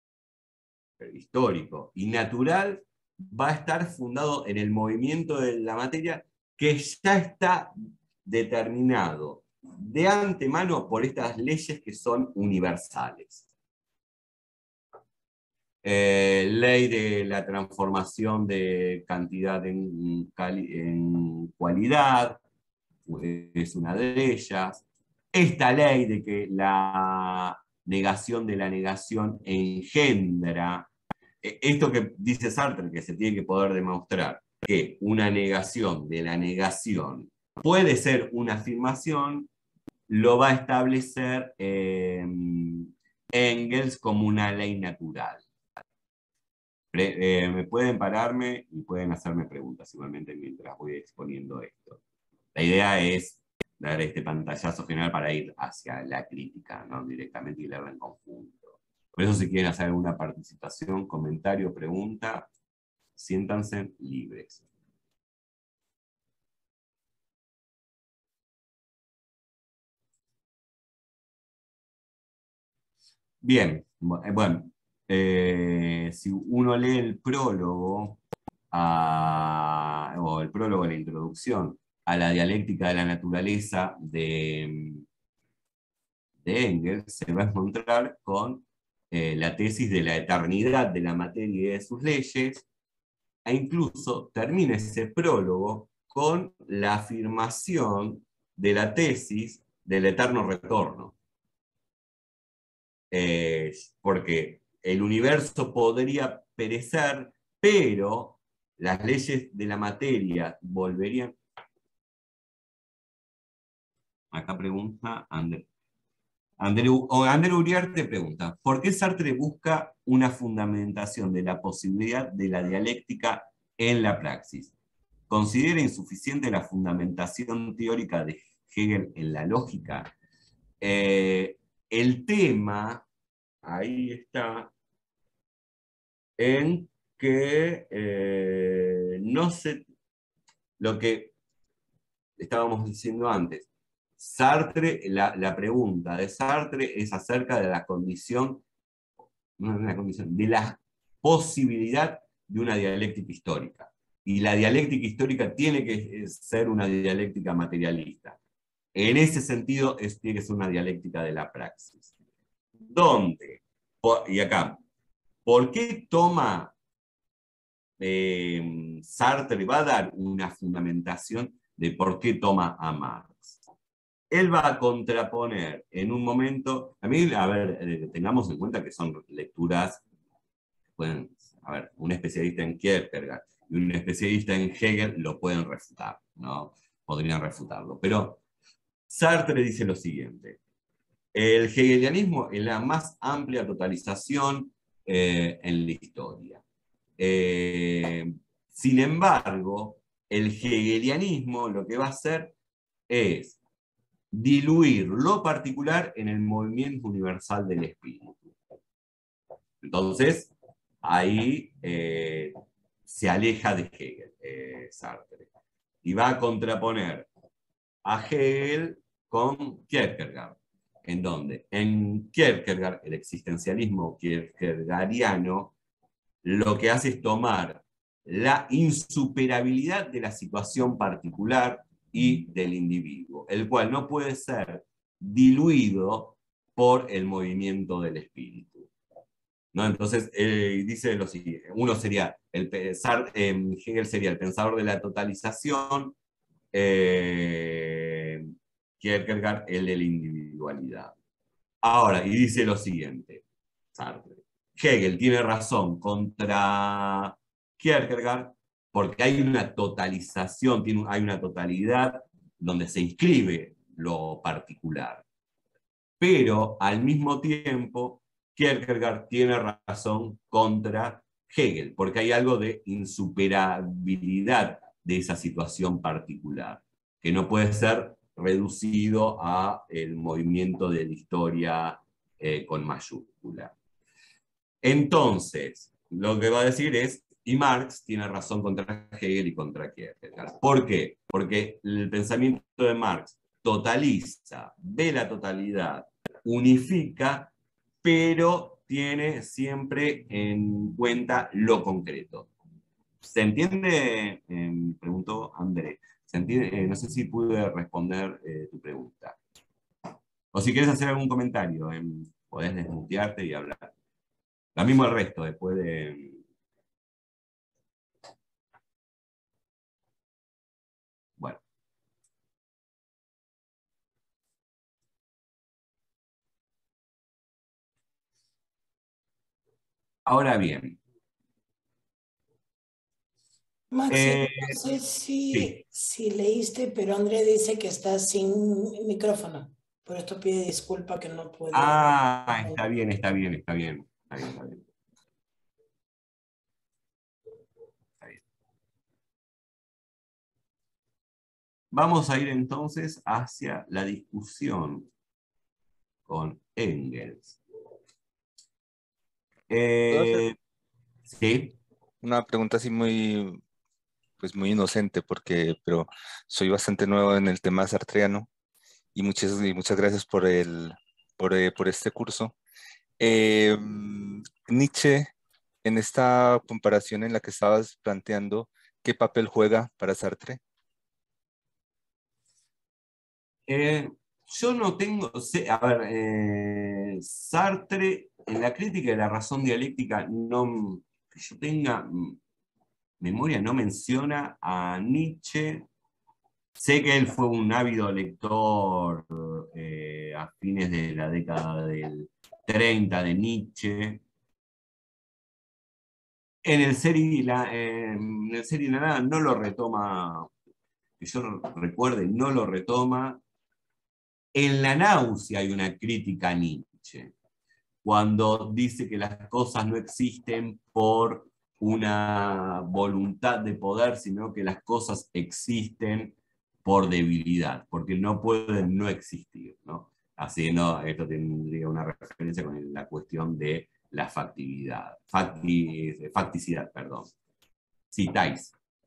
y natural va a estar fundado en el movimiento de la materia que ya está determinado de antemano por estas leyes que son universales. Ley de la transformación de cantidad en cualidad, es una de ellas. Esta ley de que la negación de la negación engendra, esto que dice Sartre, que se tiene que poder demostrar, que una negación de la negación puede ser una afirmación, lo va a establecer Engels como una ley natural. Me pueden pararme y pueden hacerme preguntas igualmente mientras voy exponiendo esto. La idea es dar este pantallazo general para ir hacia la crítica, ¿no? Directamente y leerla en conjunto. Por eso si quieren hacer alguna participación, comentario, pregunta, siéntanse libres. Bien, bueno, si uno lee el prólogo, o el prólogo de la introducción a la dialéctica de la naturaleza de Engels, se va a encontrar con la tesis de la eternidad de la materia y de sus leyes, e incluso termina ese prólogo con la afirmación de la tesis del eterno retorno. Porque el universo podría perecer, pero las leyes de la materia volverían. Acá pregunta Ander Uriarte pregunta, ¿por qué Sartre busca una fundamentación de la posibilidad de la dialéctica en la praxis? ¿Considera insuficiente la fundamentación teórica de Hegel en la lógica? El tema, ahí está, en que no sé, lo que estábamos diciendo antes, Sartre, la pregunta de Sartre es acerca de la condición, de la posibilidad de una dialéctica histórica. Y la dialéctica histórica tiene que ser una dialéctica materialista. En ese sentido, tiene que ser una dialéctica de la praxis. ¿Dónde? Y acá, ¿por qué toma Sartre? Va a dar una fundamentación de por qué toma a Marx. Él va a contraponer en un momento, a mí, a ver, tengamos en cuenta que son lecturas, pueden, a ver, un especialista en Kierkegaard y un especialista en Hegel lo pueden refutar, ¿no? Podrían refutarlo, pero Sartre dice lo siguiente: el hegelianismo es la más amplia totalización en la historia. Sin embargo, el hegelianismo lo que va a hacer es diluir lo particular en el movimiento universal del espíritu. Entonces, ahí se aleja de Hegel, Sartre, y va a contraponer a Hegel con Kierkegaard, en donde en Kierkegaard, el existencialismo kierkegaardiano, lo que hace es tomar la insuperabilidad de la situación particular y del individuo, el cual no puede ser diluido por el movimiento del espíritu. ¿no? Entonces, dice lo siguiente, uno sería, Hegel sería el pensador de la totalización, Kierkegaard el de la individualidad. Ahora, y dice lo siguiente, Sartre, Hegel tiene razón contra Kierkegaard porque hay una totalización, hay una totalidad donde se inscribe lo particular. Pero al mismo tiempo, Kierkegaard tiene razón contra Hegel, porque hay algo de insuperabilidad de esa situación particular, que no puede ser reducido a el movimiento de la historia con mayúscula. Entonces, lo que va a decir es, y Marx tiene razón contra Hegel y contra Kierkegaard. ¿Por qué? Porque el pensamiento de Marx totaliza, ve la totalidad, unifica, pero tiene siempre en cuenta lo concreto. ¿Se entiende? Preguntó André. ¿Se entiende? No sé si pude responder tu pregunta. O si quieres hacer algún comentario, podés desmutearte y hablar. Lo mismo el resto, después de... Bueno. Ahora bien.
Maxi, no sé
sí.
si leíste, pero André dice que está sin micrófono. Por esto pide disculpa que no puede.
Ah, está bien, está bien, está bien. Está bien, está bien. Está bien. Vamos a ir entonces hacia la discusión con Engels.
¿Puedo hacer
Sí.
una pregunta así pues muy inocente, pero soy bastante nuevo en el tema sartreano y muchas gracias por este curso. Nietzsche, en esta comparación en la que estabas planteando, ¿qué papel juega para Sartre?
Yo no tengo, a ver, Sartre, en la crítica de la razón dialéctica, no, que yo tenga memoria, no menciona a Nietzsche. Sé que él fue un ávido lector a fines de la década del 30 de Nietzsche. En el Ser y la Nada no lo retoma, que yo recuerde, no lo retoma. En La Náusea hay una crítica a Nietzsche, cuando dice que las cosas no existen por una voluntad de poder, sino que las cosas existen por debilidad, porque no pueden no existir, ¿no? Así, ¿no? Esto tendría una referencia con la cuestión de la facticidad, perdón. Citáis.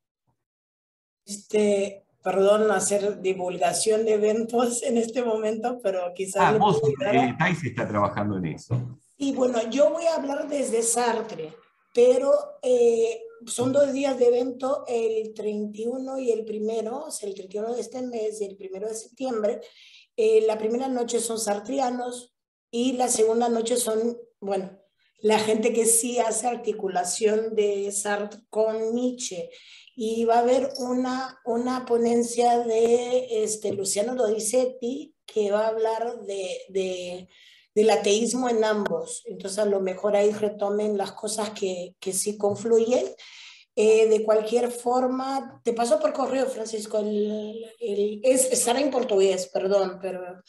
Perdón, hacer divulgación de eventos en este momento, pero quizás le
Vos,
pudiera.
Thais está trabajando en eso.
Y bueno, yo voy a hablar desde Sartre, pero son 2 días de evento, el 31 y el primero, o sea, el 31 de este mes y el 1 de septiembre. La primera noche son sartrianos y la segunda noche son, bueno, la gente que sí hace articulación de Sartre con Nietzsche. Y va a haber una ponencia de Luciano Donizetti que va a hablar del ateísmo en ambos. Entonces, a lo mejor ahí retomen las cosas que sí confluyen. De cualquier forma, te paso por correo, Francisco, estará en portugués, perdón,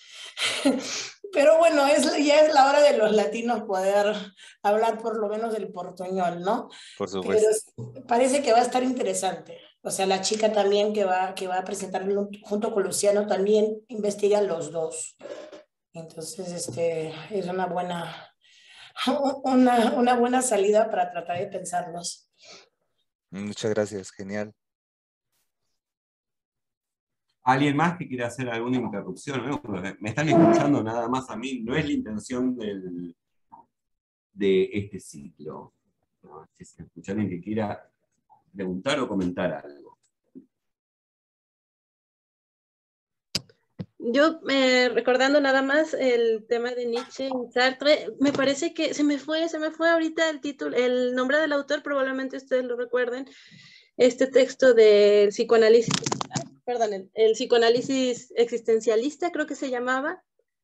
pero bueno, ya es la hora de los latinos poder hablar por lo menos del portuñol, ¿no?
Por
Pero
supuesto.
parece que va a estar interesante. O sea, la chica también que va a presentar junto con Luciano también investiga los dos. Entonces, es una buena salida para tratar de pensarlos.
Muchas gracias, genial.
¿Alguien más que quiera hacer alguna interrupción? ¿No? Me están escuchando nada más a mí, no es la intención de este ciclo. ¿No? Si se escucha alguien que quiera preguntar o comentar algo.
Yo, recordando nada más el tema de Nietzsche y Sartre, me parece que se me fue ahorita el título, el nombre del autor, probablemente ustedes lo recuerden, este texto del psicoanálisis, perdón, el psicoanálisis existencialista, creo que se llamaba.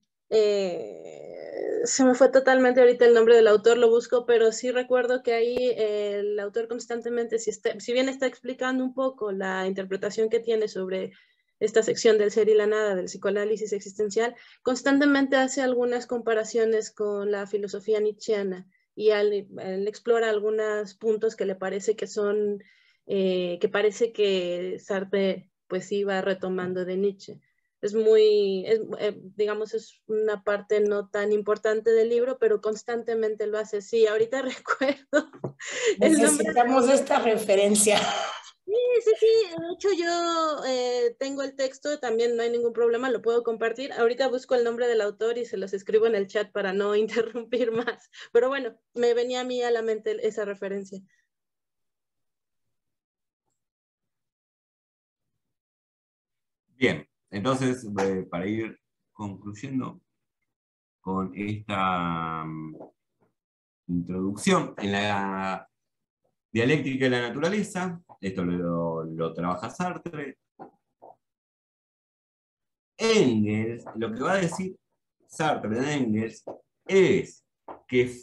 Se me fue totalmente ahorita el nombre del autor, lo busco, pero sí recuerdo que ahí el autor constantemente, si bien está explicando un poco la interpretación que tiene sobre esta sección del ser y la nada, del psicoanálisis existencial, constantemente hace algunas comparaciones con la filosofía nietzscheana y él explora algunos puntos que le parece que son, que parece que Sartre pues iba retomando de Nietzsche. Es muy, digamos, es una parte no tan importante del libro, pero constantemente lo hace. Sí, ahorita recuerdo el nombre.
Necesitamos esta referencia.
Sí, de hecho yo tengo el texto, también no hay ningún problema, lo puedo compartir. Ahorita busco el nombre del autor y se los escribo en el chat para no interrumpir más. Pero bueno, me venía a mí a la mente esa referencia.
Bien, entonces, para ir concluyendo con esta introducción en la dialéctica de la naturaleza, esto lo trabaja Sartre. Engels, lo que va a decir Sartre de Engels es que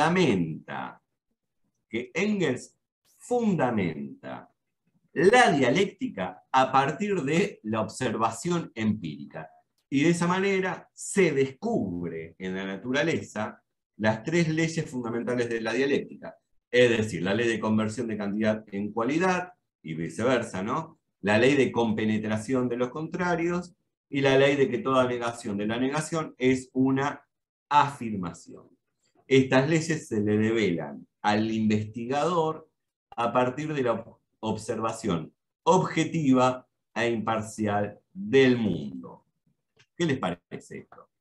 Engels fundamenta la dialéctica a partir de la observación empírica. Y de esa manera se descubre en la naturaleza las tres leyes fundamentales de la dialéctica. Es decir, la ley de conversión de cantidad en cualidad, y viceversa, ¿no? La ley de compenetración de los contrarios, y la ley de que toda negación de la negación es una afirmación. Estas leyes se le develan al investigador a partir de la observación objetiva e imparcial del mundo. ¿Qué les parece esto?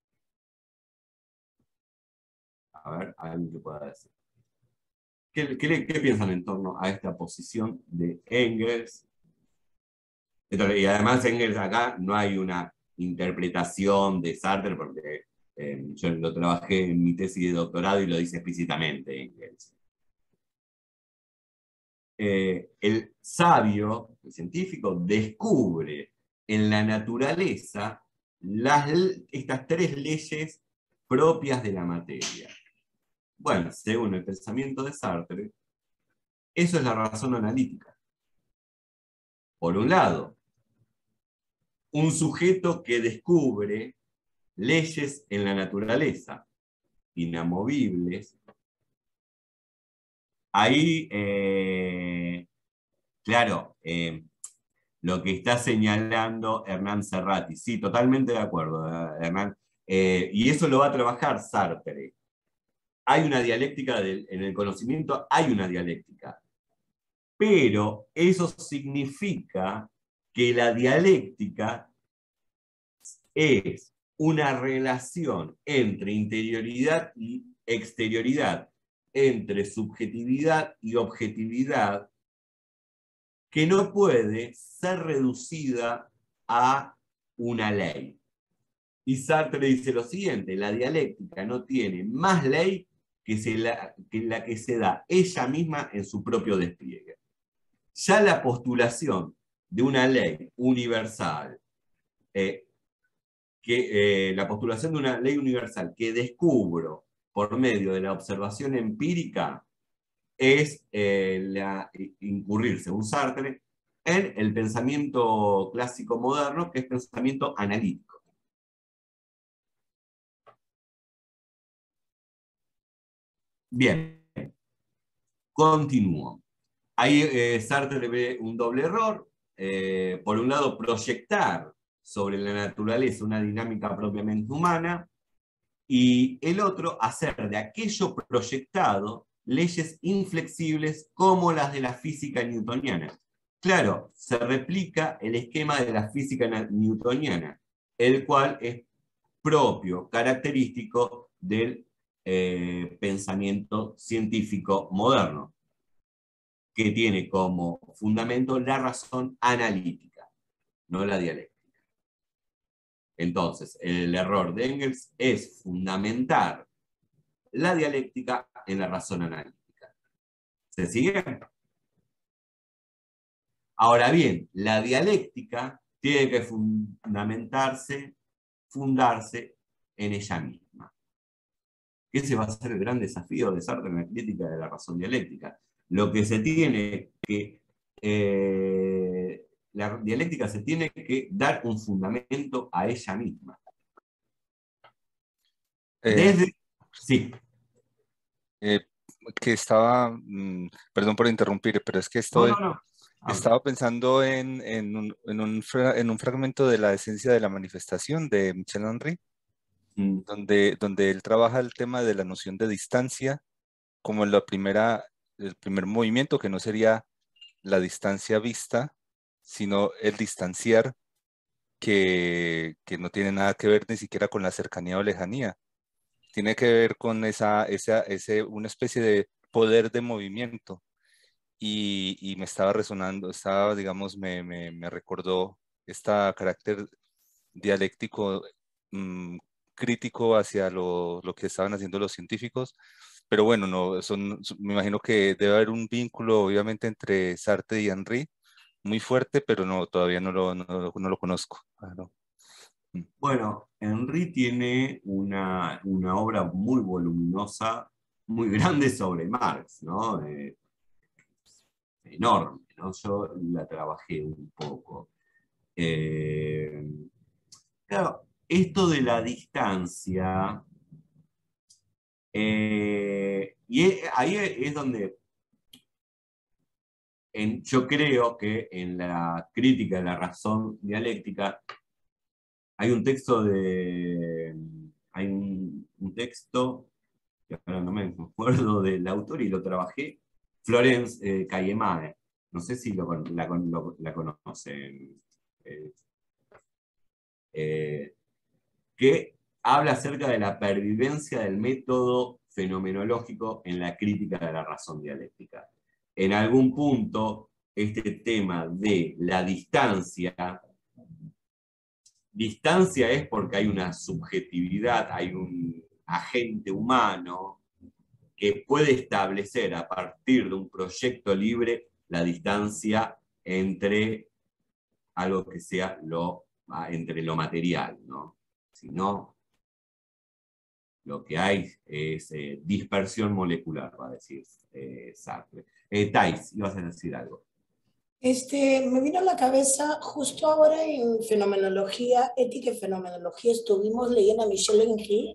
A ver, alguien que pueda decir. ¿Qué piensan en torno a esta posición de Engels? Y además Engels acá no hay una interpretación de Sartre, porque yo lo trabajé en mi tesis de doctorado y lo dice explícitamente Engels. El sabio, el científico, descubre en la naturaleza estas tres leyes propias de la materia. Bueno, según el pensamiento de Sartre, eso es la razón analítica. Por un lado, un sujeto que descubre leyes en la naturaleza, inamovibles. Ahí, claro, lo que está señalando Hernán Serrati, sí, totalmente de acuerdo, Hernán, y eso lo va a trabajar Sartre. Hay una dialéctica en el conocimiento, hay una dialéctica, pero eso significa que la dialéctica es una relación entre interioridad y exterioridad, entre subjetividad y objetividad, que no puede ser reducida a una ley. Y Sartre dice lo siguiente: la dialéctica no tiene más ley que la que se da ella misma en su propio despliegue. Ya la postulación de una ley universal, la postulación de una ley universal que descubro por medio de la observación empírica, es incurrir, según Sartre, en el pensamiento clásico moderno, que es pensamiento analítico. Bien, continúo. Ahí Sartre ve un doble error. Por un lado, proyectar sobre la naturaleza una dinámica propiamente humana, y el otro, hacer de aquello proyectado leyes inflexibles como las de la física newtoniana. Claro, se replica el esquema de la física newtoniana, el cual es propio, característico del pensamiento científico moderno, que tiene como fundamento la razón analítica, no la dialéctica. Entonces, el error de Engels es fundamentar la dialéctica en la razón analítica. ¿Se sigue? Ahora bien, la dialéctica tiene que fundarse en ella misma. Ese va a ser el gran desafío de Sartre en la crítica de la razón dialéctica. Lo que se tiene que... la dialéctica se tiene que dar un fundamento a ella misma. Sí.
Que estaba, perdón por interrumpir, pero es que estoy...
No.
Estaba pensando en un fragmento de La esencia de la manifestación de Michel Henry, donde él trabaja el tema de la noción de distancia como el primer movimiento, que no sería la distancia vista, sino el distanciar, que no tiene nada que ver ni siquiera con la cercanía o lejanía. Tiene que ver con una especie de poder de movimiento. Y me estaba resonando, digamos, me recordó este carácter dialéctico crítico hacia lo que estaban haciendo los científicos. Pero bueno, me imagino que debe haber un vínculo, obviamente, entre Sartre y Henry, muy fuerte, pero todavía no lo conozco. Claro.
Bueno, Henry tiene una obra muy voluminosa, muy grande sobre Marx, ¿no? Enorme, ¿no? Yo la trabajé un poco. Claro, esto de la distancia, y ahí es donde yo creo que en la crítica de la razón dialéctica hay un texto que ahora no me acuerdo del autor y lo trabajé, Florence Cayemade. No sé si la conocen. Que habla acerca de la pervivencia del método fenomenológico en la crítica de la razón dialéctica. En algún punto, este tema de la distancia es porque hay una subjetividad, hay un agente humano que puede establecer a partir de un proyecto libre la distancia entre algo que sea entre lo material, ¿no? Si no, lo que hay es dispersión molecular, va a decir Sartre. Thais, ibas a decir algo.
Me vino a la cabeza justo ahora en fenomenología, ética y fenomenología, estuvimos leyendo a Michel Henry,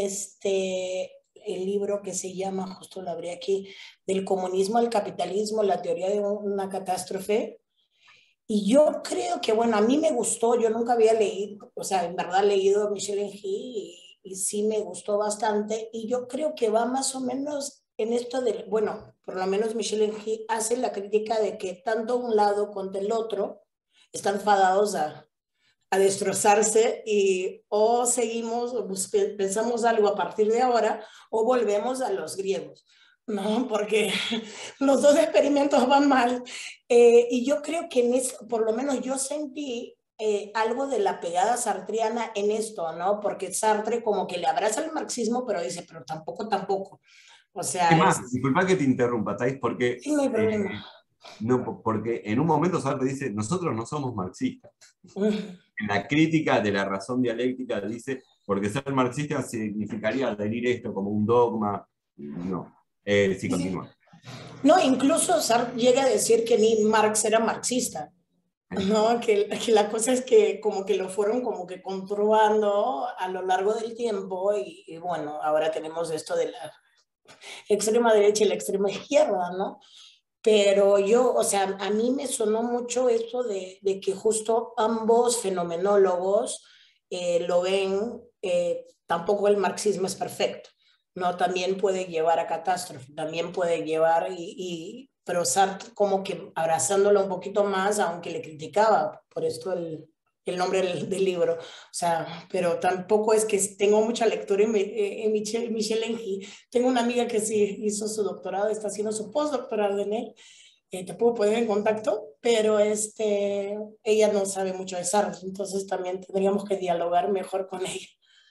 el libro que se llama, justo lo abrí aquí, Del comunismo al capitalismo, la teoría de una catástrofe. Y yo creo que, bueno, a mí me gustó, yo nunca había leído, o sea, en verdad leído a Michel Henry y sí me gustó bastante. Y yo creo que va más o menos en esto de, bueno, por lo menos Michel Henry hace la crítica de que tanto un lado como el otro están enfadados a destrozarse y o seguimos, o pensamos algo a partir de ahora o volvemos a los griegos. No, porque los dos experimentos van mal. Y yo creo que por lo menos yo sentí algo de la pegada sartriana en esto, ¿no? Porque Sartre como que le abraza el marxismo, pero dice, pero tampoco. O sea,
es más, disculpa que te interrumpa, Thais, porque,
sí, no hay problema.
No, porque en un momento Sartre dice, nosotros no somos marxistas. En la crítica de la razón dialéctica dice, porque ser marxista significaría adherir esto como un dogma. No. Sí, continúa.
No, incluso Sartre llega a decir que ni Marx era marxista. No, que la cosa es que como que lo fueron como que comprobando a lo largo del tiempo y bueno, ahora tenemos esto de la extrema derecha y la extrema izquierda, ¿no? Pero yo, o sea, a mí me sonó mucho esto de que justo ambos fenomenólogos lo ven, tampoco el marxismo es perfecto, ¿no? También puede llevar a catástrofe, también puede llevar, pero Sartre como que abrazándolo un poquito más, aunque le criticaba, por esto el nombre del libro, o sea, pero tampoco es que tengo mucha lectura en Michel Henry. Tengo una amiga que sí hizo su doctorado, está haciendo su postdoctorado en él, te puedo poner en contacto, pero ella no sabe mucho de Sartre, entonces también tendríamos que dialogar mejor con ella.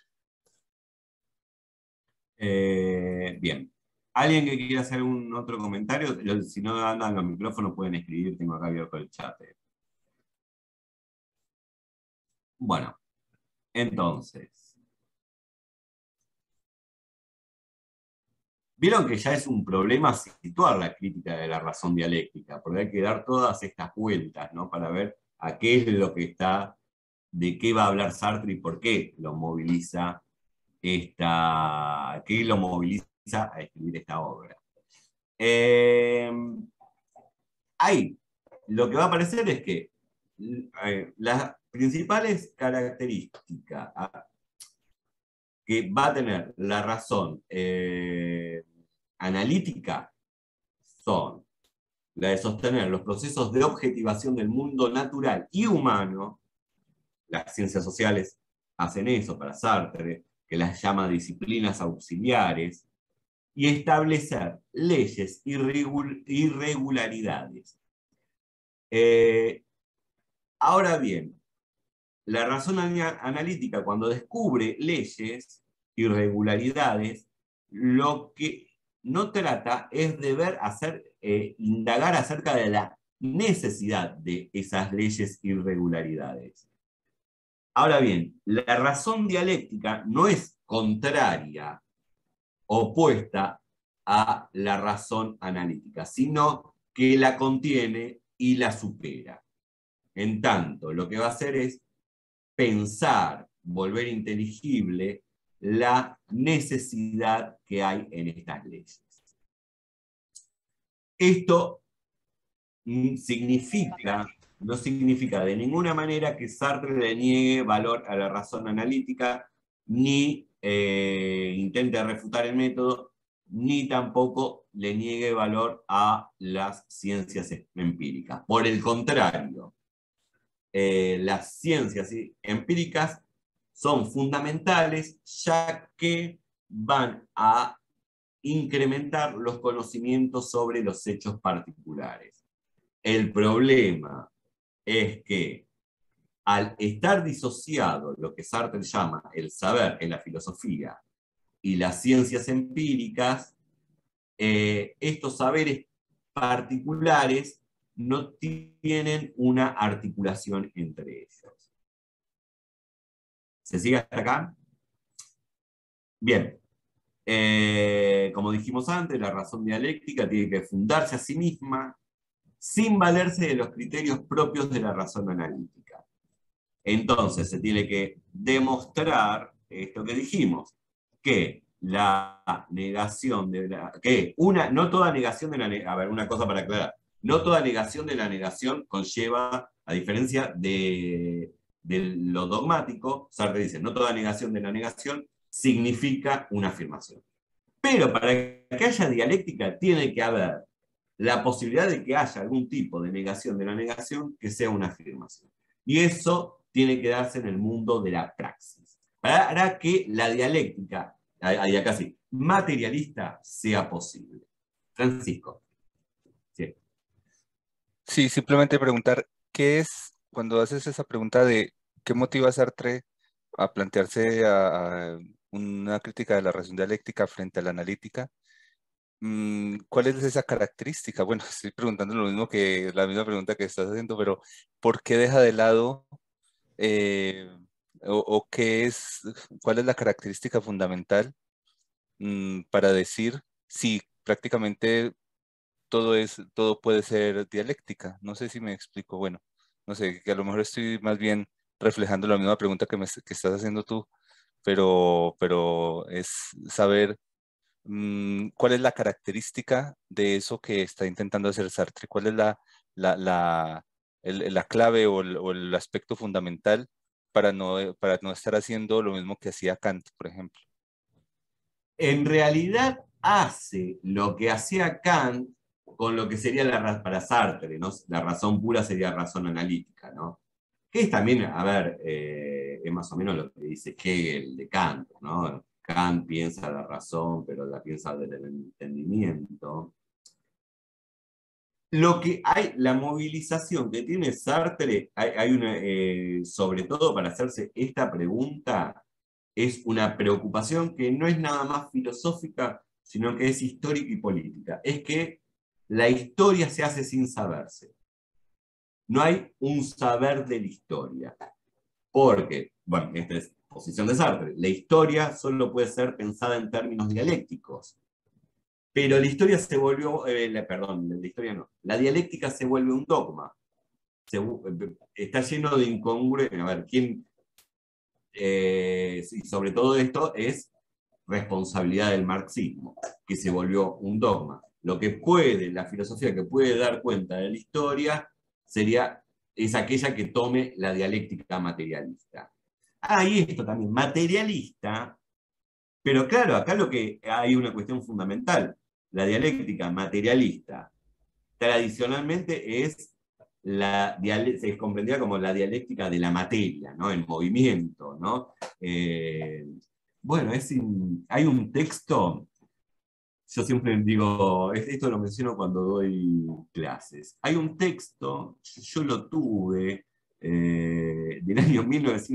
Bien. ¿Alguien que quiera hacer un otro comentario? Si no andan los micrófonos pueden escribir, tengo acá abierto el chat. Bueno, entonces. Vieron que ya es un problema situar la crítica de la razón dialéctica, porque hay que dar todas estas vueltas, ¿no? Para ver a qué es lo que está, de qué va a hablar Sartre y por qué lo moviliza qué lo moviliza a escribir esta obra. Ahí, lo que va a aparecer es que las principales características que va a tener la razón analítica son la de sostener los procesos de objetivación del mundo natural y humano. Las ciencias sociales hacen eso para Sartre, que las llama disciplinas auxiliares, y establecer leyes y irregularidades. Ahora bien, la razón analítica, cuando descubre leyes, irregularidades, lo que no trata es de indagar acerca de la necesidad de esas leyes e irregularidades. Ahora bien, la razón dialéctica no es contraria, opuesta a la razón analítica, sino que la contiene y la supera. En tanto, lo que va a hacer es pensar, volver inteligible la necesidad que hay en estas leyes. Esto no significa de ninguna manera que Sartre le niegue valor a la razón analítica, ni intente refutar el método, ni tampoco le niegue valor a las ciencias empíricas. Por el contrario, las ciencias empíricas son fundamentales, ya que van a incrementar los conocimientos sobre los hechos particulares. El problema es que al estar disociado lo que Sartre llama el saber en la filosofía y las ciencias empíricas, estos saberes particulares no tienen una articulación entre ellos. ¿Se sigue hasta acá? Bien. Como dijimos antes, la razón dialéctica tiene que fundarse a sí misma sin valerse de los criterios propios de la razón analítica. Entonces se tiene que demostrar esto que dijimos, que la negación de la... no toda negación de la... A ver, una cosa para aclarar. No toda negación de la negación conlleva, a diferencia de lo dogmático, Sartre dice, no toda negación de la negación significa una afirmación. Pero para que haya dialéctica tiene que haber la posibilidad de que haya algún tipo de negación de la negación que sea una afirmación. Y eso tiene que darse en el mundo de la praxis, para que la dialéctica, ahí acá sí, materialista sea posible. Francisco. Sí.
Sí, simplemente preguntar, ¿qué es, cuando haces esa pregunta de qué motiva a Sartre a plantearse a una crítica de la razón dialéctica frente a la analítica? ¿Cuál es esa característica? Bueno, estoy preguntando lo mismo que la misma pregunta que estás haciendo, pero ¿por qué deja de lado o cuál es la característica fundamental para decir si prácticamente todo puede ser dialéctica? No sé si me explico. Bueno, no sé, que a lo mejor estoy más bien reflejando la misma pregunta que estás haciendo tú, pero es saber cuál es la característica de eso que está intentando hacer Sartre, cuál es la clave o el aspecto fundamental para no estar haciendo lo mismo que hacía Kant, por ejemplo.
En realidad hace lo que hacía Kant con lo que sería para Sartre, ¿no? La razón pura sería razón analítica, ¿no? Que es también, a ver, es más o menos lo que dice Hegel de Kant, ¿no? Kant piensa la razón, pero la piensa desde el entendimiento. Lo que hay, la movilización que tiene Sartre, hay una, sobre todo para hacerse esta pregunta, es una preocupación que no es nada más filosófica, sino que es histórica y política. Es que la historia se hace sin saberse. No hay un saber de la historia. Porque, bueno, esta es posición de Sartre, la historia solo puede ser pensada en términos dialécticos. Pero la historia se volvió, perdón, la historia no, la dialéctica se vuelve un dogma. Está lleno de incongruencias. A ver, ¿quién? Y sobre todo esto es responsabilidad del marxismo, que se volvió un dogma. Lo que puede, la filosofía que puede dar cuenta de la historia es aquella que tome la dialéctica materialista. Y esto también, materialista, pero claro, acá lo que hay una cuestión fundamental. La dialéctica materialista tradicionalmente se comprendía como la dialéctica de la materia, ¿no? El movimiento, ¿no? Bueno, hay un texto, yo siempre digo, esto lo menciono cuando doy clases, hay un texto, yo lo tuve, del año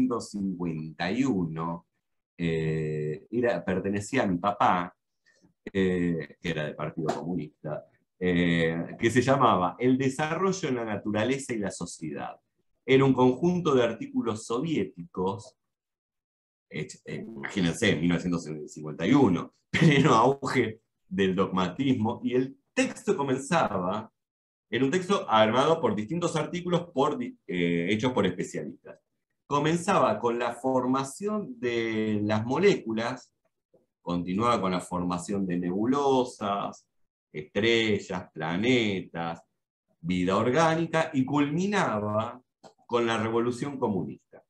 1951, pertenecía a mi papá, que era del Partido Comunista, que se llamaba El desarrollo en la naturaleza y la sociedad. Era un conjunto de artículos soviéticos, imagínense, en 1951, pleno auge del dogmatismo, y el texto comenzaba, era un texto armado por distintos artículos hechos por especialistas. Comenzaba con la formación de las moléculas, continuaba con la formación de nebulosas, estrellas, planetas, vida orgánica, y culminaba con la revolución comunista.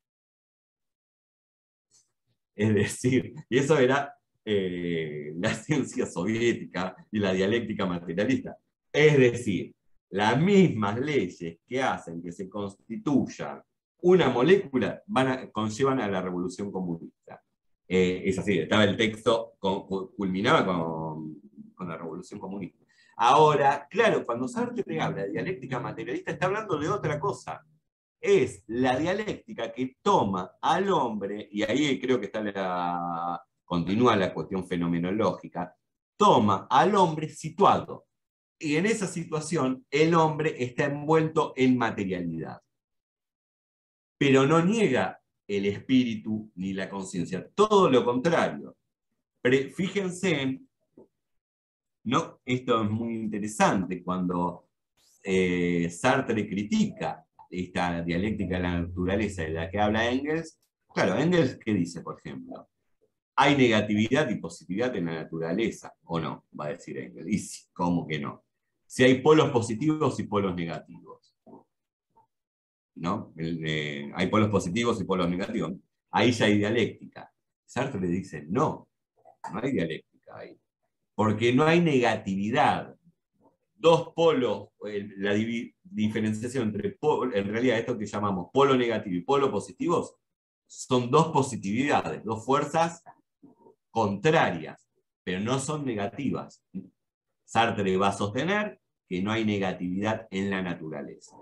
Es decir, y eso era la ciencia soviética y la dialéctica materialista. Es decir, las mismas leyes que hacen que se constituya una molécula conllevan a la revolución comunista. Es así, estaba el texto, culminaba con la revolución comunista. Ahora, claro, cuando Sartre habla de dialéctica materialista, está hablando de otra cosa. Es la dialéctica que toma al hombre, y ahí creo que continúa la cuestión fenomenológica, toma al hombre situado. Y en esa situación, el hombre está envuelto en materialidad. Pero no niega el espíritu ni la conciencia, todo lo contrario. Fíjense, ¿no? Esto es muy interesante cuando Sartre critica esta dialéctica de la naturaleza de la que habla Engels. Claro, Engels, ¿qué dice, por ejemplo? Hay negatividad y positividad en la naturaleza, ¿o no? Va a decir Engels. Y sí, ¿cómo que no? Si hay polos positivos y polos negativos, ¿no? Hay polos positivos y polos negativos. Ahí ya hay dialéctica. Sartre le dice, no hay dialéctica ahí. Porque no hay negatividad. Dos polos, la diferenciación entre en realidad esto que llamamos polo negativo y polo positivos, son dos positividades, dos fuerzas contrarias, pero no son negativas. Sartre va a sostener que no hay negatividad en la naturaleza.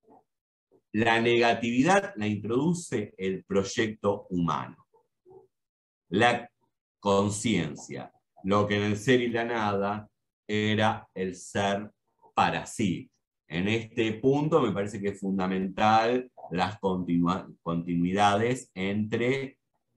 La negatividad la introduce el proyecto humano. La conciencia, lo que en el ser y la nada era el ser para sí. En este punto me parece que es fundamental las continuidades entre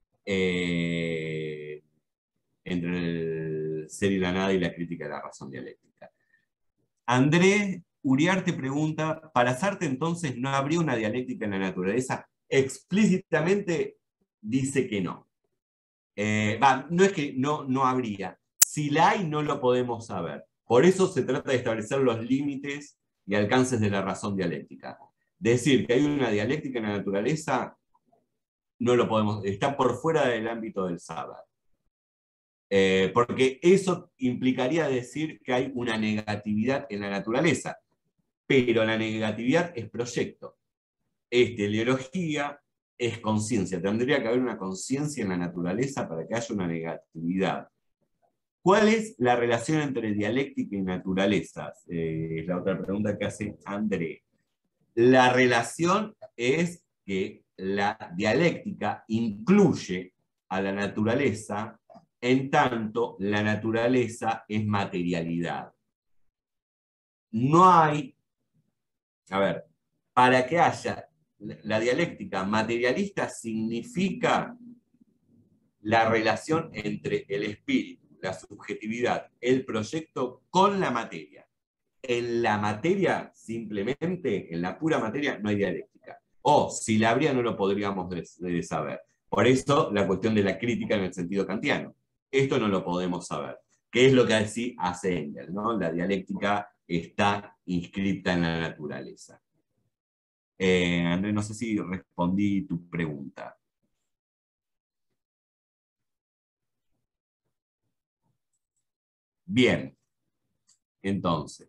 el ser y la nada y la crítica de la razón dialéctica. Andrés Uriarte pregunta, ¿para Sartre entonces no habría una dialéctica en la naturaleza? Explícitamente dice que no. No es que no habría. Si la hay, no lo podemos saber. Por eso se trata de establecer los límites y alcances de la razón dialéctica. Decir que hay una dialéctica en la naturaleza, no lo podemos, está por fuera del ámbito del saber. Porque eso implicaría decir que hay una negatividad en la naturaleza, pero la negatividad es proyecto, es teleología, es conciencia. Tendría que haber una conciencia en la naturaleza para que haya una negatividad. ¿Cuál es la relación entre dialéctica y naturalezas? Es la otra pregunta que hace André. La relación es que la dialéctica incluye a la naturaleza, en tanto la naturaleza es materialidad. No hay, a ver, para que haya la dialéctica materialista significa la relación entre el espíritu, la subjetividad, el proyecto con la materia. En la materia, simplemente, en la pura materia, no hay dialéctica. O si la habría, no lo podríamos saber. Por eso la cuestión de la crítica en el sentido kantiano. Esto no lo podemos saber. ¿Qué es lo que así hace Engels, ¿no? La dialéctica está inscrita en la naturaleza. André, no sé si respondí tu pregunta. Bien. Entonces.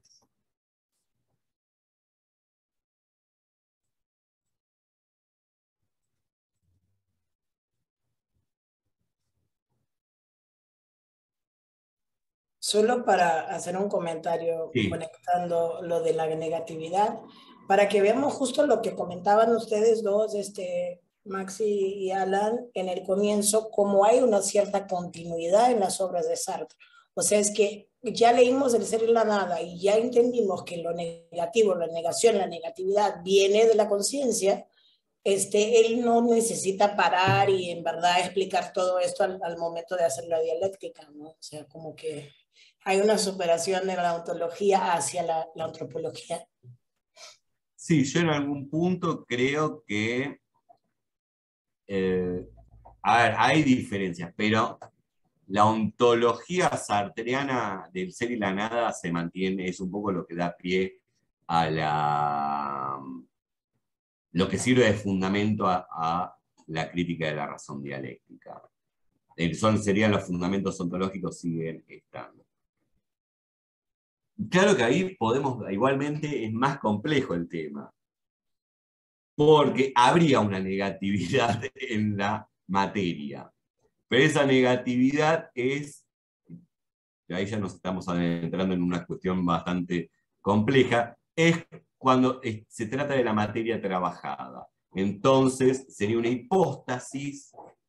Solo para hacer un comentario,
Sí.
Conectando lo de la negatividad, para que veamos justo lo que comentaban ustedes dos, Maxi y Alan, en el comienzo, como hay una cierta continuidad en las obras de Sartre. O sea, es que ya leímos El ser y la nada y ya entendimos que lo negativo, la negación, la negatividad viene de la conciencia. Él no necesita parar y en verdad explicar todo esto al momento de hacer la dialéctica, ¿no? O sea, como que hay una superación de la ontología hacia la antropología.
Sí, yo en algún punto creo que, a ver, hay diferencias, pero la ontología sartreana del ser y la nada se mantiene, es un poco lo que da pie a lo que sirve de fundamento a la crítica de la razón dialéctica. Serían los fundamentos ontológicos, siguen estando. Claro que ahí igualmente es más complejo el tema, porque habría una negatividad en la materia, pero esa negatividad ahí ya nos estamos adentrando en una cuestión bastante compleja, es cuando se trata de la materia trabajada. Entonces sería una hipóstasis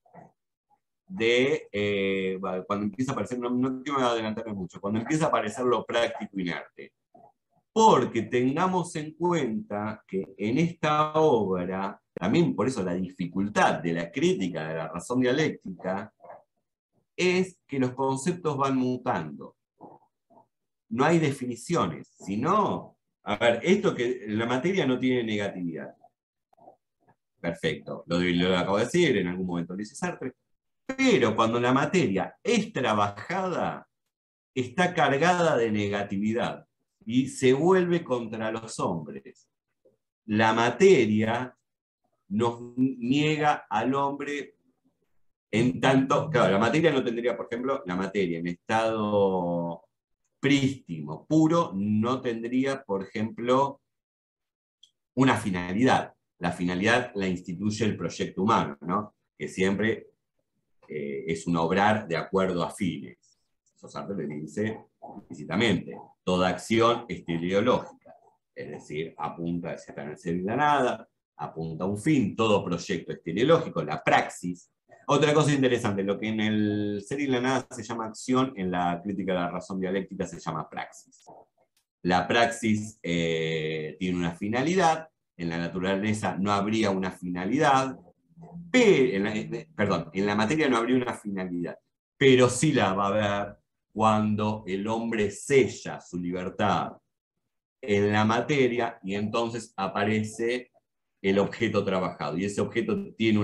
de, cuando empieza a aparecer, no quiero adelantarme mucho, cuando empieza a aparecer lo práctico inerte. Porque tengamos en cuenta que en esta obra, también por eso la dificultad de la crítica de la razón dialéctica, es que los conceptos van mutando. No hay definiciones, sino, a ver, esto que la materia no tiene negatividad. Perfecto, lo acabo de decir, en algún momento lo dice Sartre. Pero cuando la materia es trabajada, está cargada de negatividad y se vuelve contra los hombres. La materia nos niega al hombre en tanto, claro, la materia no tendría, por ejemplo, la materia en estado prístino, puro, no tendría, por ejemplo, una finalidad. La finalidad la instituye el proyecto humano, ¿no? Que siempre es un obrar de acuerdo a fines. Eso Sartre le dice explícitamente. Toda acción es teleológica, es decir, apunta hacia el ser y la nada, apunta a un fin, todo proyecto es teleológico, la praxis. Otra cosa interesante, lo que en el ser y la nada se llama acción, en la crítica de la razón dialéctica se llama praxis. La praxis tiene una finalidad, en la naturaleza no habría una finalidad, en la materia no habría una finalidad, pero sí la va a haber cuando el hombre sella su libertad en la materia y entonces aparece el objeto trabajado. Y ese objeto tiene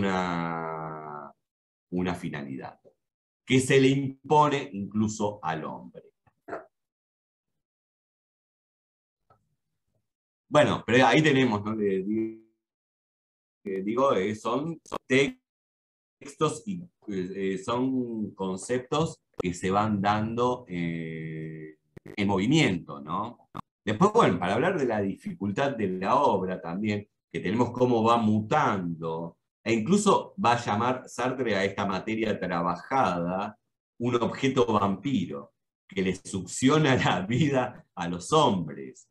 una finalidad que se le impone incluso al hombre. Bueno, pero ahí tenemos, ¿no? Digo, son textos y son conceptos que se van dando en movimiento, ¿no? Después, bueno, para hablar de la dificultad de la obra también, que tenemos cómo va mutando, e incluso va a llamar Sartre a esta materia trabajada un objeto vampiro que le succiona la vida a los hombres.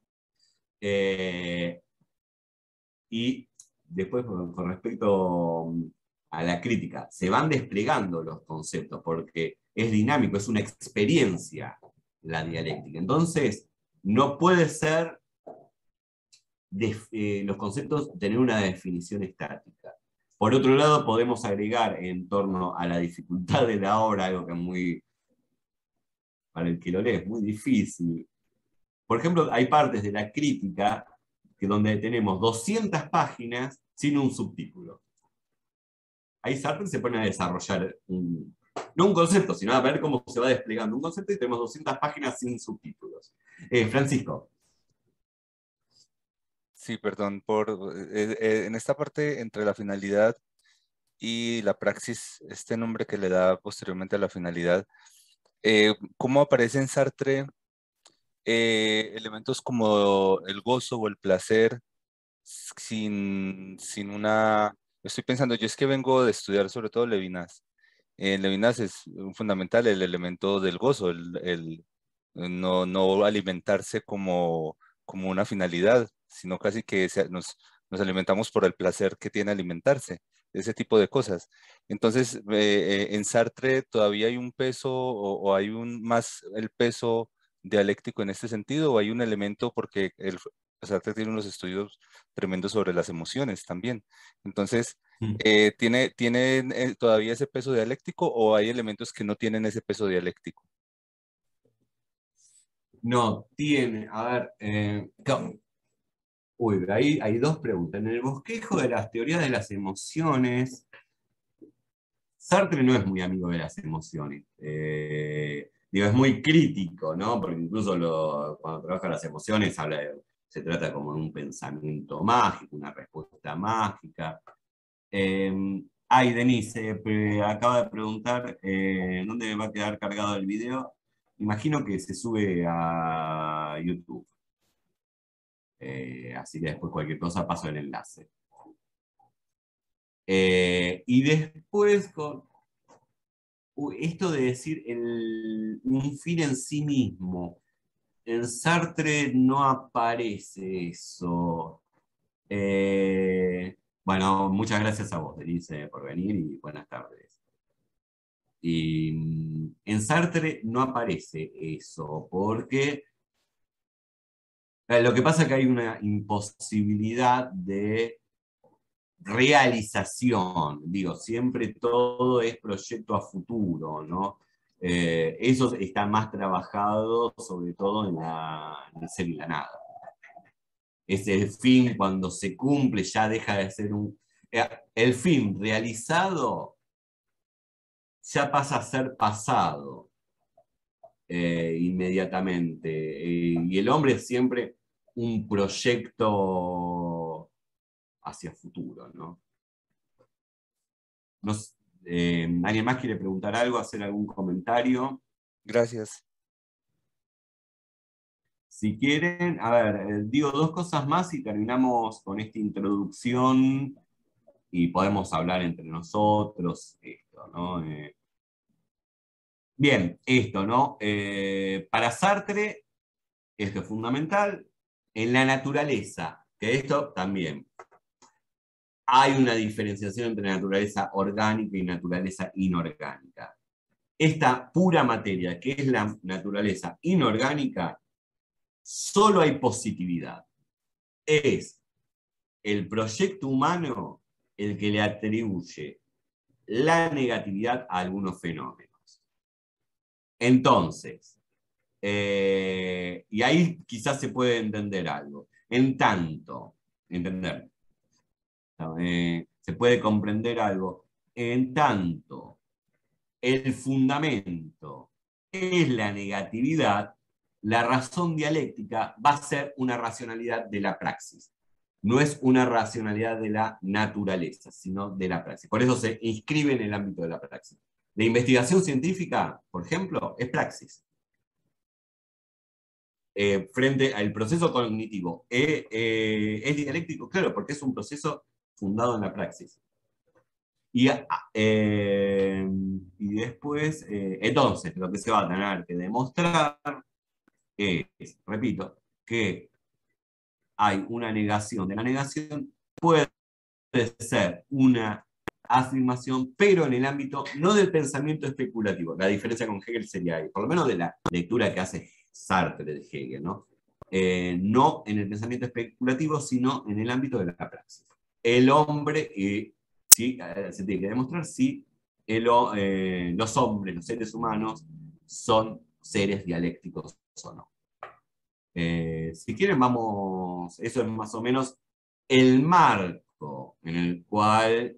Y después, con respecto a la crítica, se van desplegando los conceptos porque es dinámico, es una experiencia la dialéctica. Entonces, no puede ser los conceptos tener una definición estática. Por otro lado, podemos agregar en torno a la dificultad de la obra, algo que es muy, para el que lo lee, es muy difícil. Por ejemplo, hay partes de la crítica que donde tenemos 200 páginas sin un subtítulo. Ahí Sartre se pone a desarrollar no un concepto, sino a ver cómo se va desplegando un concepto y tenemos 200 páginas sin subtítulos. Francisco.
Sí, perdón, en esta parte entre la finalidad y la praxis, este nombre que le da posteriormente a la finalidad, ¿cómo aparece en Sartre elementos como el gozo o el placer sin una... Estoy pensando, yo es que vengo de estudiar sobre todo Levinas. En Levinas es fundamental el elemento del gozo, el no alimentarse como una finalidad, sino casi que nos alimentamos por el placer que tiene alimentarse, ese tipo de cosas. Entonces, en Sartre todavía hay un peso o hay más el peso dialéctico en este sentido, o hay un elemento porque Sartre tiene unos estudios tremendos sobre las emociones también. Entonces, ¿tiene todavía ese peso dialéctico o hay elementos que no tienen ese peso dialéctico?
No, tiene, a ver, uy, ahí hay dos preguntas. En el bosquejo de las teorías de las emociones, Sartre no es muy amigo de las emociones. Digo, es muy crítico, ¿no? Porque incluso cuando trabaja las emociones se trata como de un pensamiento mágico, una respuesta mágica. Denise, acaba de preguntar dónde va a quedar cargado el video. Imagino que se sube a YouTube. Así que después cualquier cosa paso el enlace. Y después esto de decir un fin en sí mismo. En Sartre no aparece eso. Bueno, muchas gracias a vos, Denise, por venir y buenas tardes. Y en Sartre no aparece eso, porque lo que pasa es que hay una imposibilidad de realización. Digo, siempre todo es proyecto a futuro, ¿no? Eso está más trabajado sobre todo en el ser y la nada. Ese fin, cuando se cumple, ya deja de ser el fin realizado ya pasa a ser pasado inmediatamente. Y el hombre es siempre un proyecto hacia futuro, ¿no? ¿Alguien más quiere preguntar algo, hacer algún comentario?
Gracias.
Si quieren, a ver, digo dos cosas más y terminamos con esta introducción y podemos hablar entre nosotros, esto, ¿no? Bien, esto, ¿no? Para Sartre, esto es fundamental. En la naturaleza, que esto también. Hay una diferenciación entre naturaleza orgánica y naturaleza inorgánica. Esta pura materia, que es la naturaleza inorgánica, solo hay positividad. Es el proyecto humano el que le atribuye la negatividad a algunos fenómenos. Entonces, y ahí quizás se puede entender algo. Se puede comprender algo. En tanto, el fundamento es la negatividad, la razón dialéctica va a ser una racionalidad de la praxis. No es una racionalidad de la naturaleza, sino de la praxis. Por eso se inscribe en el ámbito de la praxis. La investigación científica, por ejemplo, es praxis. Frente al proceso cognitivo, ¿es dialéctico? Claro, porque es un proceso fundado en la praxis. Y después, entonces, lo que se va a tener que demostrar es, repito, que hay una negación. De la negación puede ser una afirmación, pero en el ámbito no del pensamiento especulativo. La diferencia con Hegel sería ahí, por lo menos de la lectura que hace Sartre de Hegel, ¿no? No en el pensamiento especulativo, sino en el ámbito de la praxis. El hombre, sí, se tiene que demostrar si los hombres, los seres humanos, son seres dialécticos o no. Si quieren, vamos, eso es más o menos el marco en el cual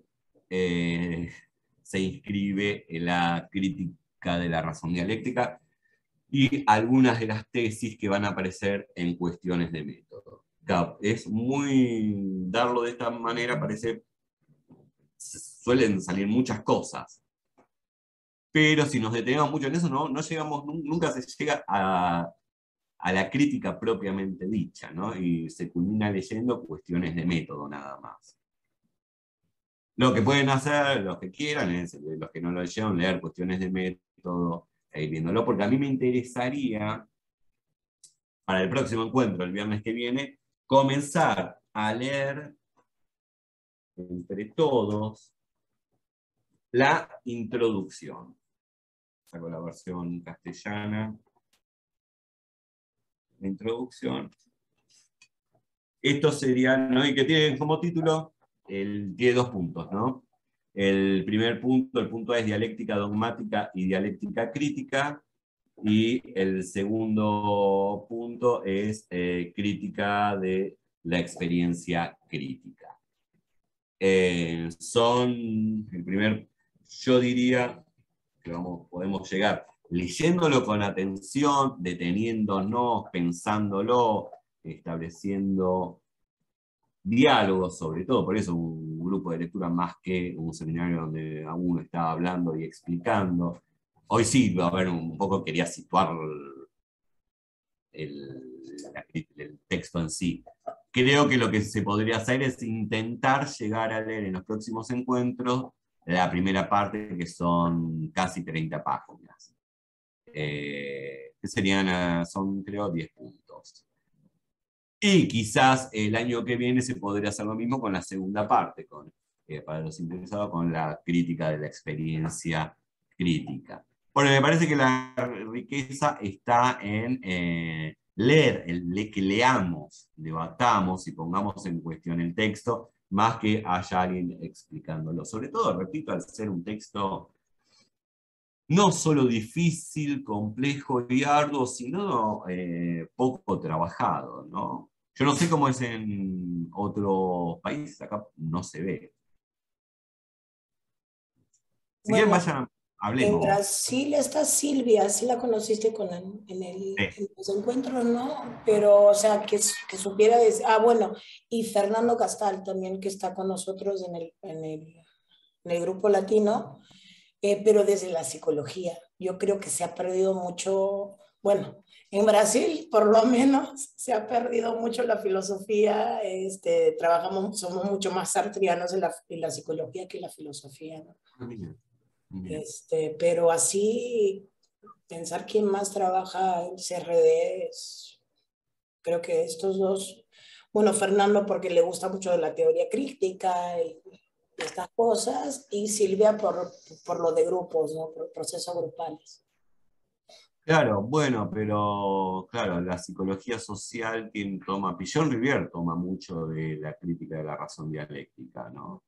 se inscribe la crítica de la razón dialéctica y algunas de las tesis que van a aparecer en cuestiones de método. Claro, es muy, darlo de esta manera parece, suelen salir muchas cosas, pero si nos detenemos mucho en eso, no llegamos, nunca se llega a la crítica propiamente dicha, ¿no? Y se culmina leyendo cuestiones de método nada más. Lo que pueden hacer, los que quieran, es, los que no lo leyeron, leer cuestiones de método e ir viéndolo, porque a mí me interesaría, para el próximo encuentro, el viernes que viene, comenzar a leer entre todos la introducción. Saco la versión castellana. La introducción. Estos serían, ¿no? Y que tienen como título, tiene 2 puntos, ¿no? El primer punto, el punto A es dialéctica dogmática y dialéctica crítica, y el segundo punto es crítica de la experiencia crítica. Yo diría que podemos llegar leyéndolo con atención, deteniéndonos, pensándolo, estableciendo diálogos, sobre todo, por eso un grupo de lectura más que un seminario donde uno estaba hablando y explicando. Hoy sí, a ver, un poco quería situar el texto en sí. Creo que lo que se podría hacer es intentar llegar a leer en los próximos encuentros la primera parte, que son casi 30 páginas. Que serían, son creo 10 puntos. Y quizás el año que viene se podría hacer lo mismo con la segunda parte, para los interesados, con la crítica de la experiencia crítica. Bueno, me parece que la riqueza está en leer, que leamos, debatamos y pongamos en cuestión el texto, más que haya alguien explicándolo. Sobre todo, repito, al ser un texto no solo difícil, complejo y arduo, sino poco trabajado, ¿no? Yo no sé cómo es en otros países, acá no se ve. Si quieren, vayan,
En
hablemos.
Brasil está Silvia, sí la conociste en
Sí.
los encuentros, ¿no? Pero, o sea, que supiera decir, bueno, y Fernando Castal también, que está con nosotros en el grupo latino, pero desde la psicología. Yo creo que se ha perdido mucho, bueno, en Brasil por lo menos se ha perdido mucho la filosofía, somos mucho más sartrianos en la psicología que en la filosofía, ¿no?
Bien.
Pero así, pensar quién más trabaja en CRD, creo que estos dos, bueno, Fernando porque le gusta mucho la teoría crítica y estas cosas, y Silvia por lo de grupos, ¿no? Por procesos grupales.
Claro, bueno, pero claro, la psicología social, quien toma, Pillon Rivière toma mucho de la crítica de la razón dialéctica, ¿no?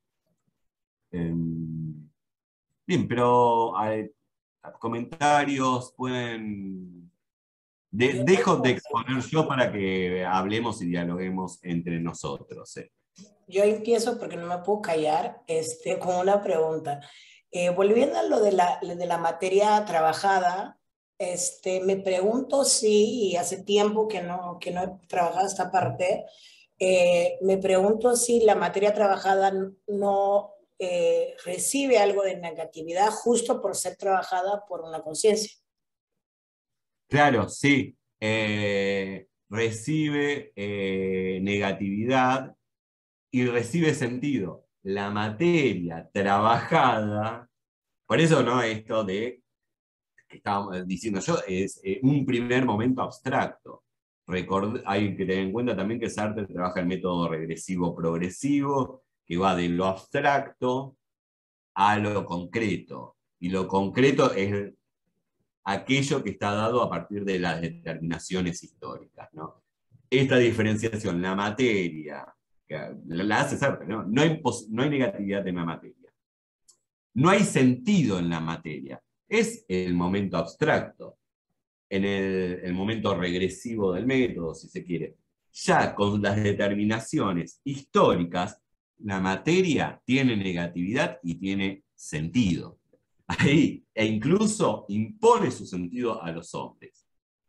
Bien, pero comentarios pueden... dejo de exponer yo para que hablemos y dialoguemos entre nosotros.
Yo empiezo porque no me puedo callar con una pregunta. Volviendo a lo de la materia trabajada, me pregunto si, y hace tiempo que no he trabajado esta parte, me pregunto si la materia trabajada no recibe algo de negatividad justo por ser trabajada por una conciencia.
Claro, sí. Recibe negatividad y recibe sentido. la materia trabajada, por eso no esto de que estábamos diciendo yo, es un primer momento abstracto. Hay que tener en cuenta también que Sartre trabaja el método regresivo progresivo, que va de lo abstracto a lo concreto. Y lo concreto es aquello que está dado a partir de las determinaciones históricas, ¿no? Esta diferenciación, la materia, que la hace Sartre, ¿no? No hay negatividad en la materia. No hay sentido en la materia. Es el momento abstracto, en el momento regresivo del método, si se quiere. Ya con las determinaciones históricas, la materia tiene negatividad y tiene sentido. Ahí, e incluso impone su sentido a los hombres.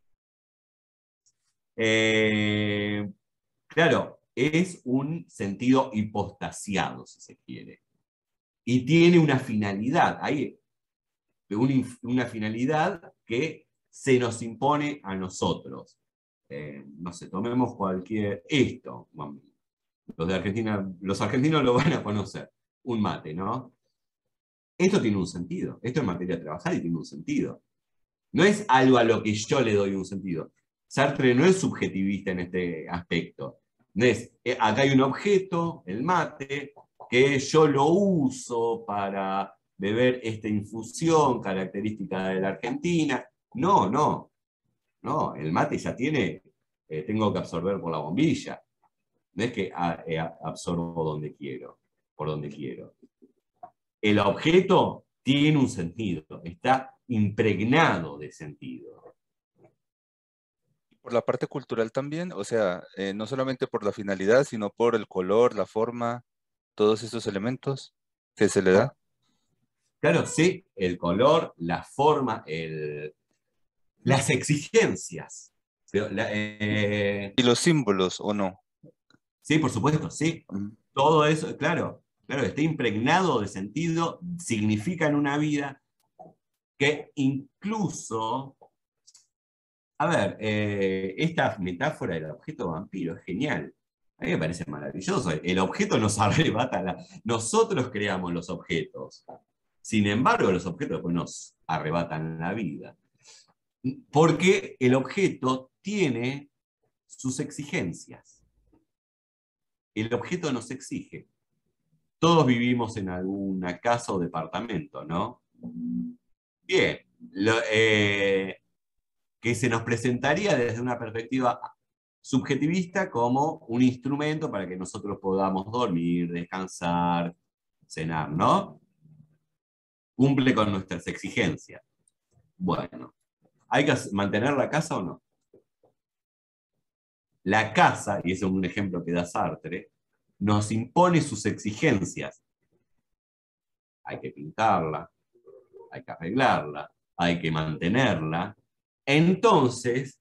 Claro, es un sentido hipostasiado, si se quiere. Y tiene una finalidad, ahí, una finalidad que se nos impone a nosotros. No sé, tomemos esto. Bueno, los argentinos lo van a conocer, un mate, ¿no? Esto tiene un sentido, esto es materia trabajada y tiene un sentido. No es algo a lo que yo le doy un sentido. Sartre no es subjetivista en este aspecto. No es, acá hay un objeto, el mate, que yo lo uso para beber esta infusión característica de la Argentina. No, el mate ya tiene, tengo que absorber por la bombilla. No es que absorbo donde quiero, por donde quiero. El objeto tiene un sentido, está impregnado de sentido.
Por la parte cultural también, o sea, no solamente por la finalidad, sino por el color, la forma, todos esos elementos que se le da.
Claro, sí, el color, la forma, las exigencias.
¿Y los símbolos o no?
Sí, por supuesto, sí. Todo eso, claro, está impregnado de sentido, significa en una vida que incluso, a ver, esta metáfora del objeto vampiro es genial. A mí me parece maravilloso. El objeto nos arrebata, nosotros creamos los objetos. Sin embargo, los objetos después nos arrebatan la vida. Porque el objeto tiene sus exigencias. El objeto nos exige. Todos vivimos en alguna casa o departamento, ¿no? Bien. Que se nos presentaría desde una perspectiva subjetivista como un instrumento para que nosotros podamos dormir, descansar, cenar, ¿no? Cumple con nuestras exigencias. Bueno, ¿hay que mantener la casa o no? La casa, y ese es un ejemplo que da Sartre, nos impone sus exigencias. Hay que pintarla, hay que arreglarla, hay que mantenerla. Entonces,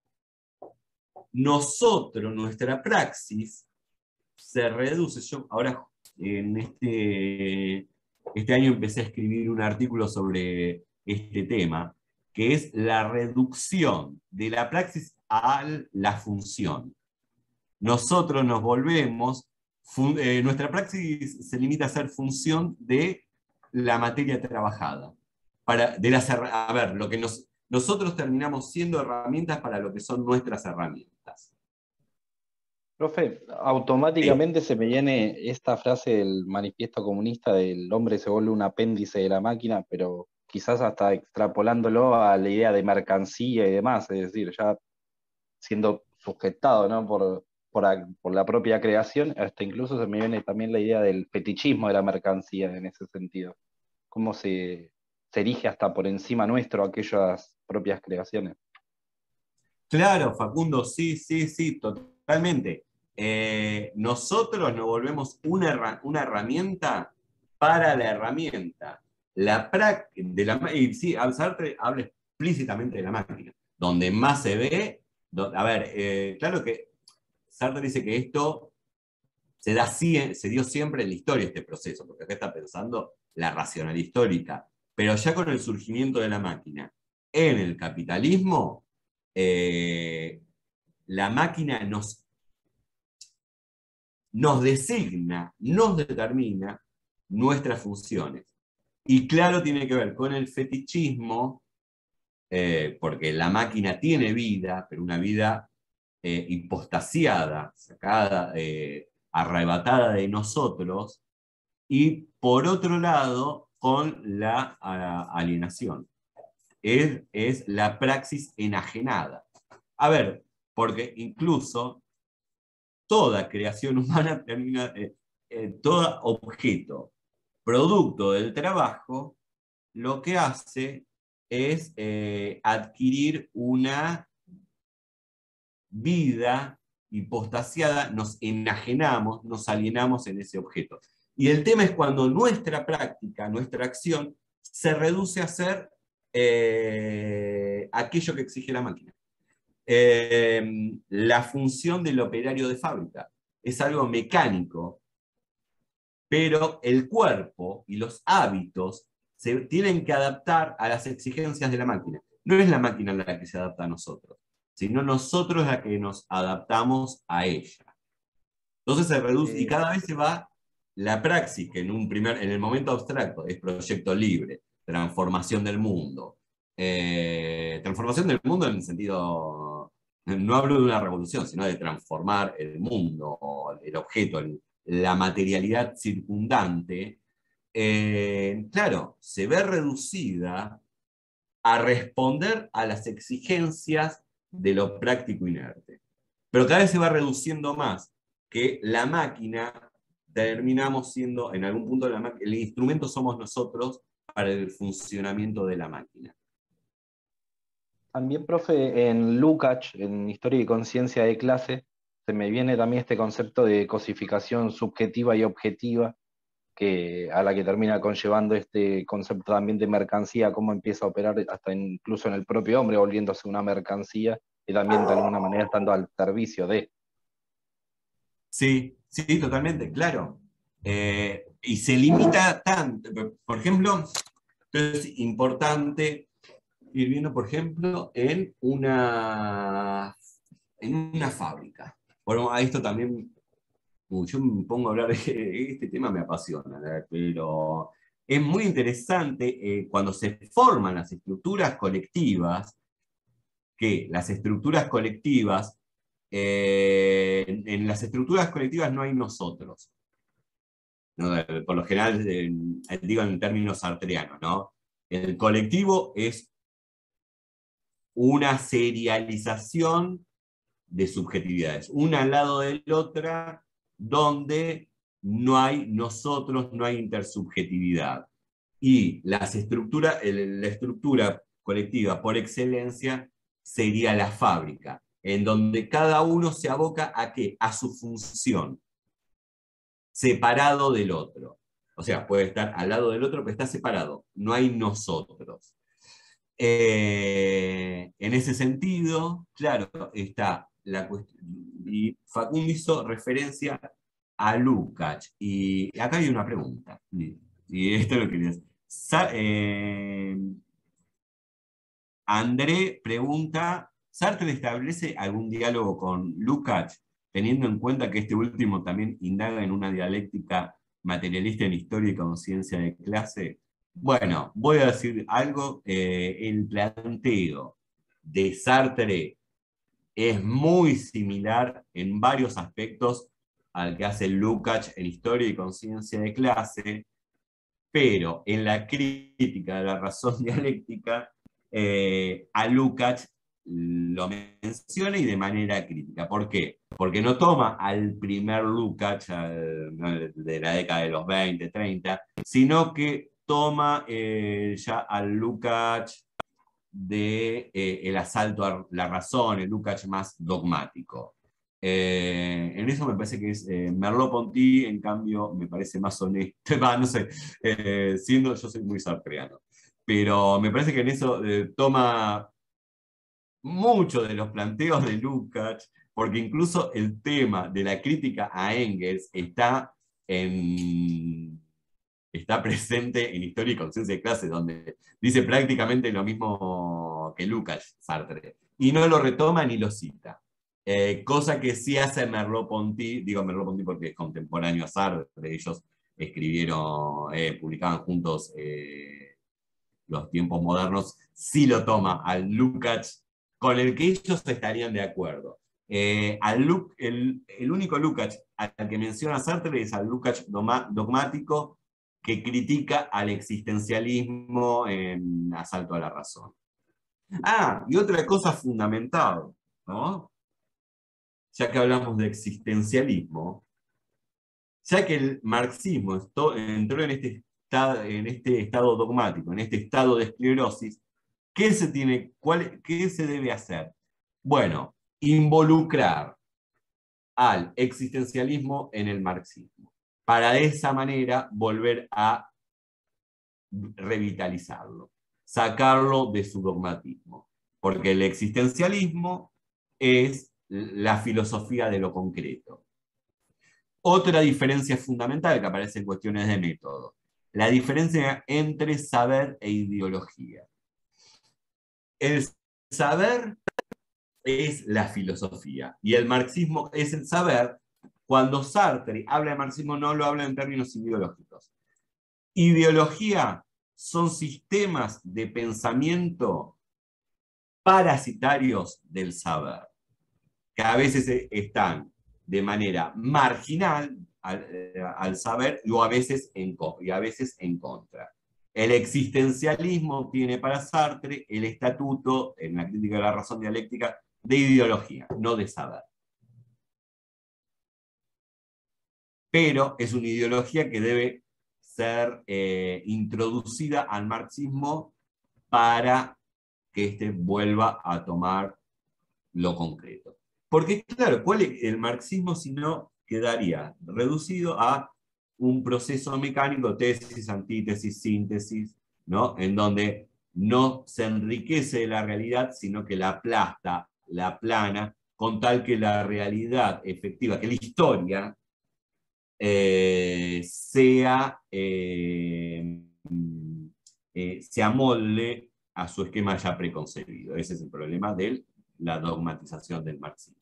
nosotros, nuestra praxis, se reduce. Yo ahora, en este año empecé a escribir un artículo sobre este tema, que es la reducción de la praxis a la función. Nosotros nos volvemos, nuestra praxis se limita a ser función de la materia trabajada. A ver, lo que nosotros terminamos siendo herramientas para lo que son nuestras herramientas.
Profe, automáticamente se me viene esta frase del manifiesto comunista del hombre se vuelve un apéndice de la máquina, pero quizás hasta extrapolándolo a la idea de mercancía y demás, es decir, ya siendo sujetado, ¿no? por la propia creación, hasta incluso se me viene también la idea del fetichismo de la mercancía en ese sentido. Cómo se erige hasta por encima nuestro aquellas propias creaciones.
Claro, Facundo, sí, totalmente. Nosotros nos volvemos una herramienta para la herramienta. Y sí, Sartre habla explícitamente de la máquina, donde más se ve. Claro que Sartre dice que esto se dio siempre en la historia, este proceso, porque acá está pensando la racionalidad histórica, pero ya con el surgimiento de la máquina en el capitalismo, la máquina nos nos designa, nos determina nuestras funciones. Y claro, tiene que ver con el fetichismo, porque la máquina tiene vida, pero una vida hipostasiada, sacada, arrebatada de nosotros, y por otro lado, con la alienación. Es la praxis enajenada. A ver, porque incluso toda creación humana termina, todo objeto, producto del trabajo, lo que hace es adquirir una vida hipostasiada, nos enajenamos, nos alienamos en ese objeto. Y el tema es cuando nuestra práctica, nuestra acción, se reduce a ser aquello que exige la máquina. La función del operario de fábrica es algo mecánico, pero el cuerpo y los hábitos se tienen que adaptar a las exigencias de la máquina. No es la máquina la que se adapta a nosotros, sino nosotros la que nos adaptamos a ella. Entonces se reduce y cada vez se va la praxis, que en el momento abstracto es proyecto libre, transformación del mundo. Transformación del mundo en el sentido, no hablo de una revolución, sino de transformar el mundo, el objeto, la materialidad circundante, claro, se ve reducida a responder a las exigencias de lo práctico inerte. Pero cada vez se va reduciendo más, que la máquina terminamos siendo, en algún punto, el instrumento somos nosotros para el funcionamiento de la máquina.
También, profe, en Lukács, en Historia y Conciencia de Clase, se me viene también este concepto de cosificación subjetiva y objetiva, a la que termina conllevando este concepto también de mercancía, cómo empieza a operar hasta incluso en el propio hombre, volviéndose una mercancía, y también de alguna manera estando al servicio de.
Sí, sí, totalmente, claro. Y se limita tanto, por ejemplo, es importante ir viendo, por ejemplo, en una fábrica. Bueno, a esto también, yo me pongo a hablar de este tema, me apasiona, pero es muy interesante cuando se forman las estructuras colectivas, que las estructuras colectivas, en las estructuras colectivas no hay nosotros. ¿No? Por lo general, digo en términos sartreanos, ¿no? El colectivo es una serialización de subjetividades, una al lado de la otra, donde no hay nosotros, no hay intersubjetividad. Y la estructura colectiva por excelencia sería la fábrica, en donde cada uno se aboca a ¿qué? A su función, separado del otro. O sea, puede estar al lado del otro, pero está separado, no hay nosotros. En ese sentido, claro, está la cuestión, y Facundo hizo referencia a Lukács, y acá hay una pregunta, y esto es lo que les... André pregunta, ¿Sartre establece algún diálogo con Lukács, teniendo en cuenta que este último también indaga en una dialéctica materialista en historia y conciencia de clase? Bueno, voy a decir algo, el planteo de Sartre es muy similar en varios aspectos al que hace Lukács en historia y conciencia de clase, pero en la crítica de la razón dialéctica, a Lukács lo menciona y de manera crítica. ¿Por qué? Porque no toma al primer Lukács de la década de los 20, 30, sino que toma ya al Lukács de el asalto a la razón, el Lukács más dogmático. En eso me parece que es Merleau-Ponty, en cambio, me parece más honesto. No sé, yo soy muy sartreano, pero me parece que en eso toma mucho de los planteos de Lukács, porque incluso el tema de la crítica a Engels está presente en Historia y Conciencia de Clase, donde dice prácticamente lo mismo que Lukács, Sartre, y no lo retoma ni lo cita. Cosa que sí hace Merleau-Ponty, digo Merleau-Ponty porque es contemporáneo a Sartre, ellos escribieron, publicaban juntos Los tiempos modernos, sí lo toma al Lukács, con el que ellos estarían de acuerdo. El único Lukács al que menciona Sartre es al Lukács dogmático, que critica al existencialismo en Asalto a la razón. Y otra cosa fundamental, ¿no? Ya que hablamos de existencialismo, ya que el marxismo entró en este estado dogmático, en este estado de esclerosis, ¿qué se debe hacer? Bueno, involucrar al existencialismo en el marxismo, para de esa manera volver a revitalizarlo, sacarlo de su dogmatismo, porque el existencialismo es la filosofía de lo concreto. Otra diferencia fundamental que aparece en cuestiones de método, la diferencia entre saber e ideología. El saber es la filosofía y el marxismo es el saber. Cuando Sartre habla de marxismo no lo habla en términos ideológicos. Ideología son sistemas de pensamiento parasitarios del saber, que a veces están de manera marginal al saber y a veces en contra. El existencialismo tiene para Sartre el estatuto, en la crítica de la razón dialéctica, de ideología, no de saber. Pero es una ideología que debe ser introducida al marxismo para que éste vuelva a tomar lo concreto. Porque, claro, ¿cuál es el marxismo si no quedaría reducido a un proceso mecánico, tesis, antítesis, síntesis, ¿no? En donde no se enriquece de la realidad, sino que la aplasta, la aplana, con tal que la realidad efectiva, que la historia se amolde a su esquema ya preconcebido. Ese es el problema de la dogmatización del marxismo.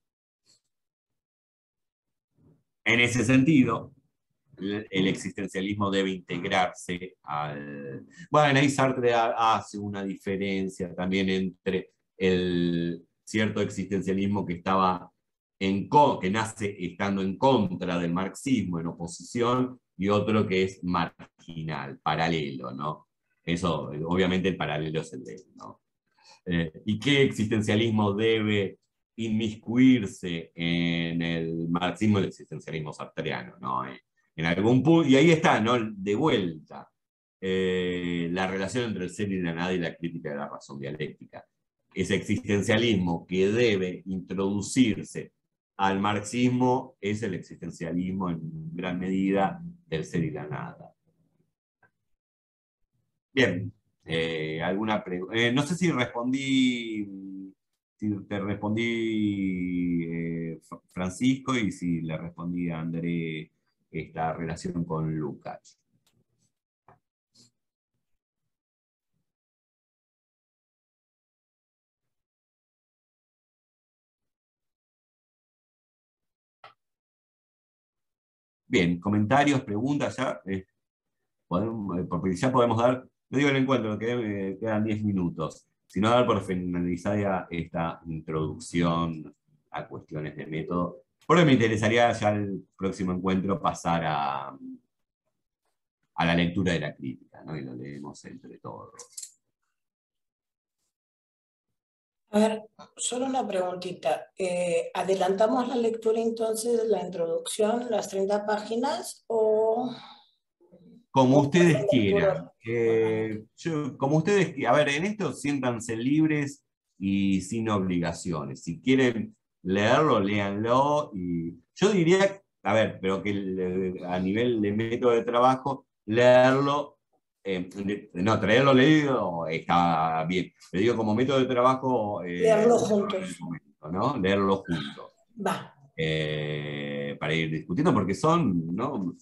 En ese sentido, el existencialismo debe integrarse al... Bueno, ahí Sartre hace una diferencia también entre el cierto existencialismo que que nace estando en contra del marxismo, en oposición, y otro que es marginal, paralelo, ¿no? Eso, obviamente el paralelo es el de él, ¿no? ¿Y qué existencialismo debe inmiscuirse en el marxismo? El existencialismo sartreano, ¿no? En algún punto, y ahí está, ¿no? De vuelta, la relación entre el ser y la nada y la crítica de la razón dialéctica. Ese existencialismo que debe introducirse al marxismo es el existencialismo en gran medida del ser y la nada. Bien, alguna pregunta. No sé si te respondí, Francisco, y si le respondí a André esta relación con Lukács. Bien, comentarios, preguntas, ya, porque ya podemos dar, no digo el encuentro, quedan 10 minutos, sino dar por finalizada esta introducción a cuestiones de método, porque me interesaría ya el próximo encuentro pasar a la lectura de la crítica, ¿no? Y lo leemos entre todos.
A ver, solo una preguntita. ¿Adelantamos la lectura entonces, la introducción, las 30 páginas o...?
Como ustedes quieran. Como ustedes quieran. A ver, en esto siéntanse libres y sin obligaciones. Si quieren leerlo, léanlo. Y yo diría, a ver, pero que a nivel de método de trabajo, leerlo, no, traerlo leído está bien. Pero digo, como método de trabajo...
leerlo juntos.
¿no? Leerlo juntos.
Va.
Para ir discutiendo, porque son, ¿no?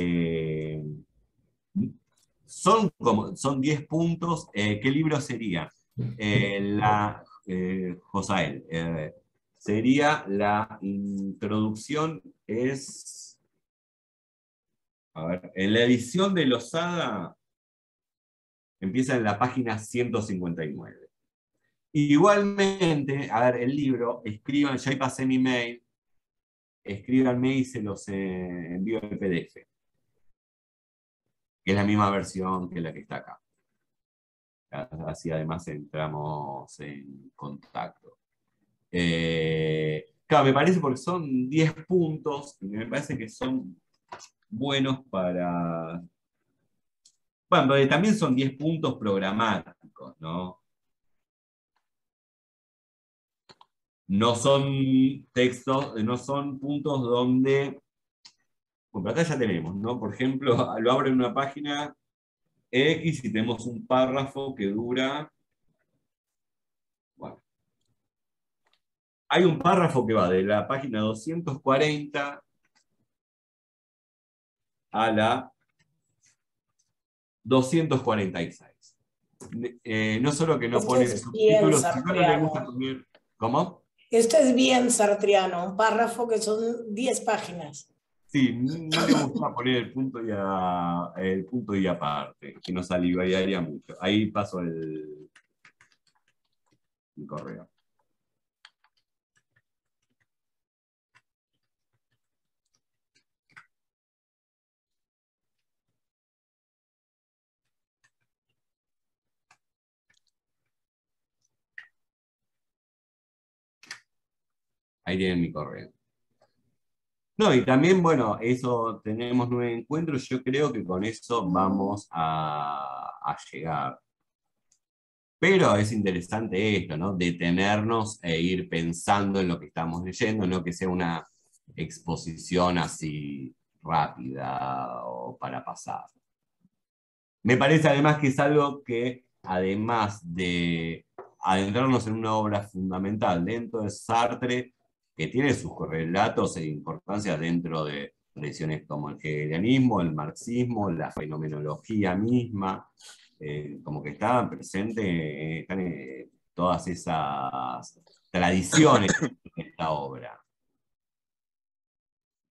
Son 10 puntos. ¿Qué libro sería? Josael. sería la introducción, es, a ver, en la edición de Losada empieza en la página 159. Igualmente, a ver, el libro, escriban, yo ahí pasé mi mail, escríbanme y se los envío en PDF, que es la misma versión que la que está acá. Así además entramos en contacto. Claro, me parece porque son 10 puntos y me parece que son buenos para... Bueno, pero también son 10 puntos programáticos, ¿no? No son textos, no son puntos donde... Bueno, acá ya tenemos, ¿no? Por ejemplo, lo abro en una página X y tenemos un párrafo que dura... Bueno, hay un párrafo que va de la página 240 a la 246. No solo que no
Esto
pone
es bien
subtítulos, sino no le gusta
sartreano.
poner... ¿Cómo?
Esto es bien sartreano, un párrafo que son 10 páginas.
Sí, no le gusta poner el punto y aparte, que nos aliviaría mucho. Ahí paso el correo. Ahí tienen mi correo. No, y también, bueno, eso tenemos 9 encuentros, yo creo que con eso vamos a llegar. Pero es interesante esto, ¿no? Detenernos e ir pensando en lo que estamos leyendo, no que sea una exposición así rápida o para pasar. Me parece además que es algo que, además de adentrarnos en una obra fundamental dentro de Sartre, que tiene sus correlatos e importancia dentro de tradiciones como el hegelianismo, el marxismo, la fenomenología misma, como que estaban presentes, están todas esas tradiciones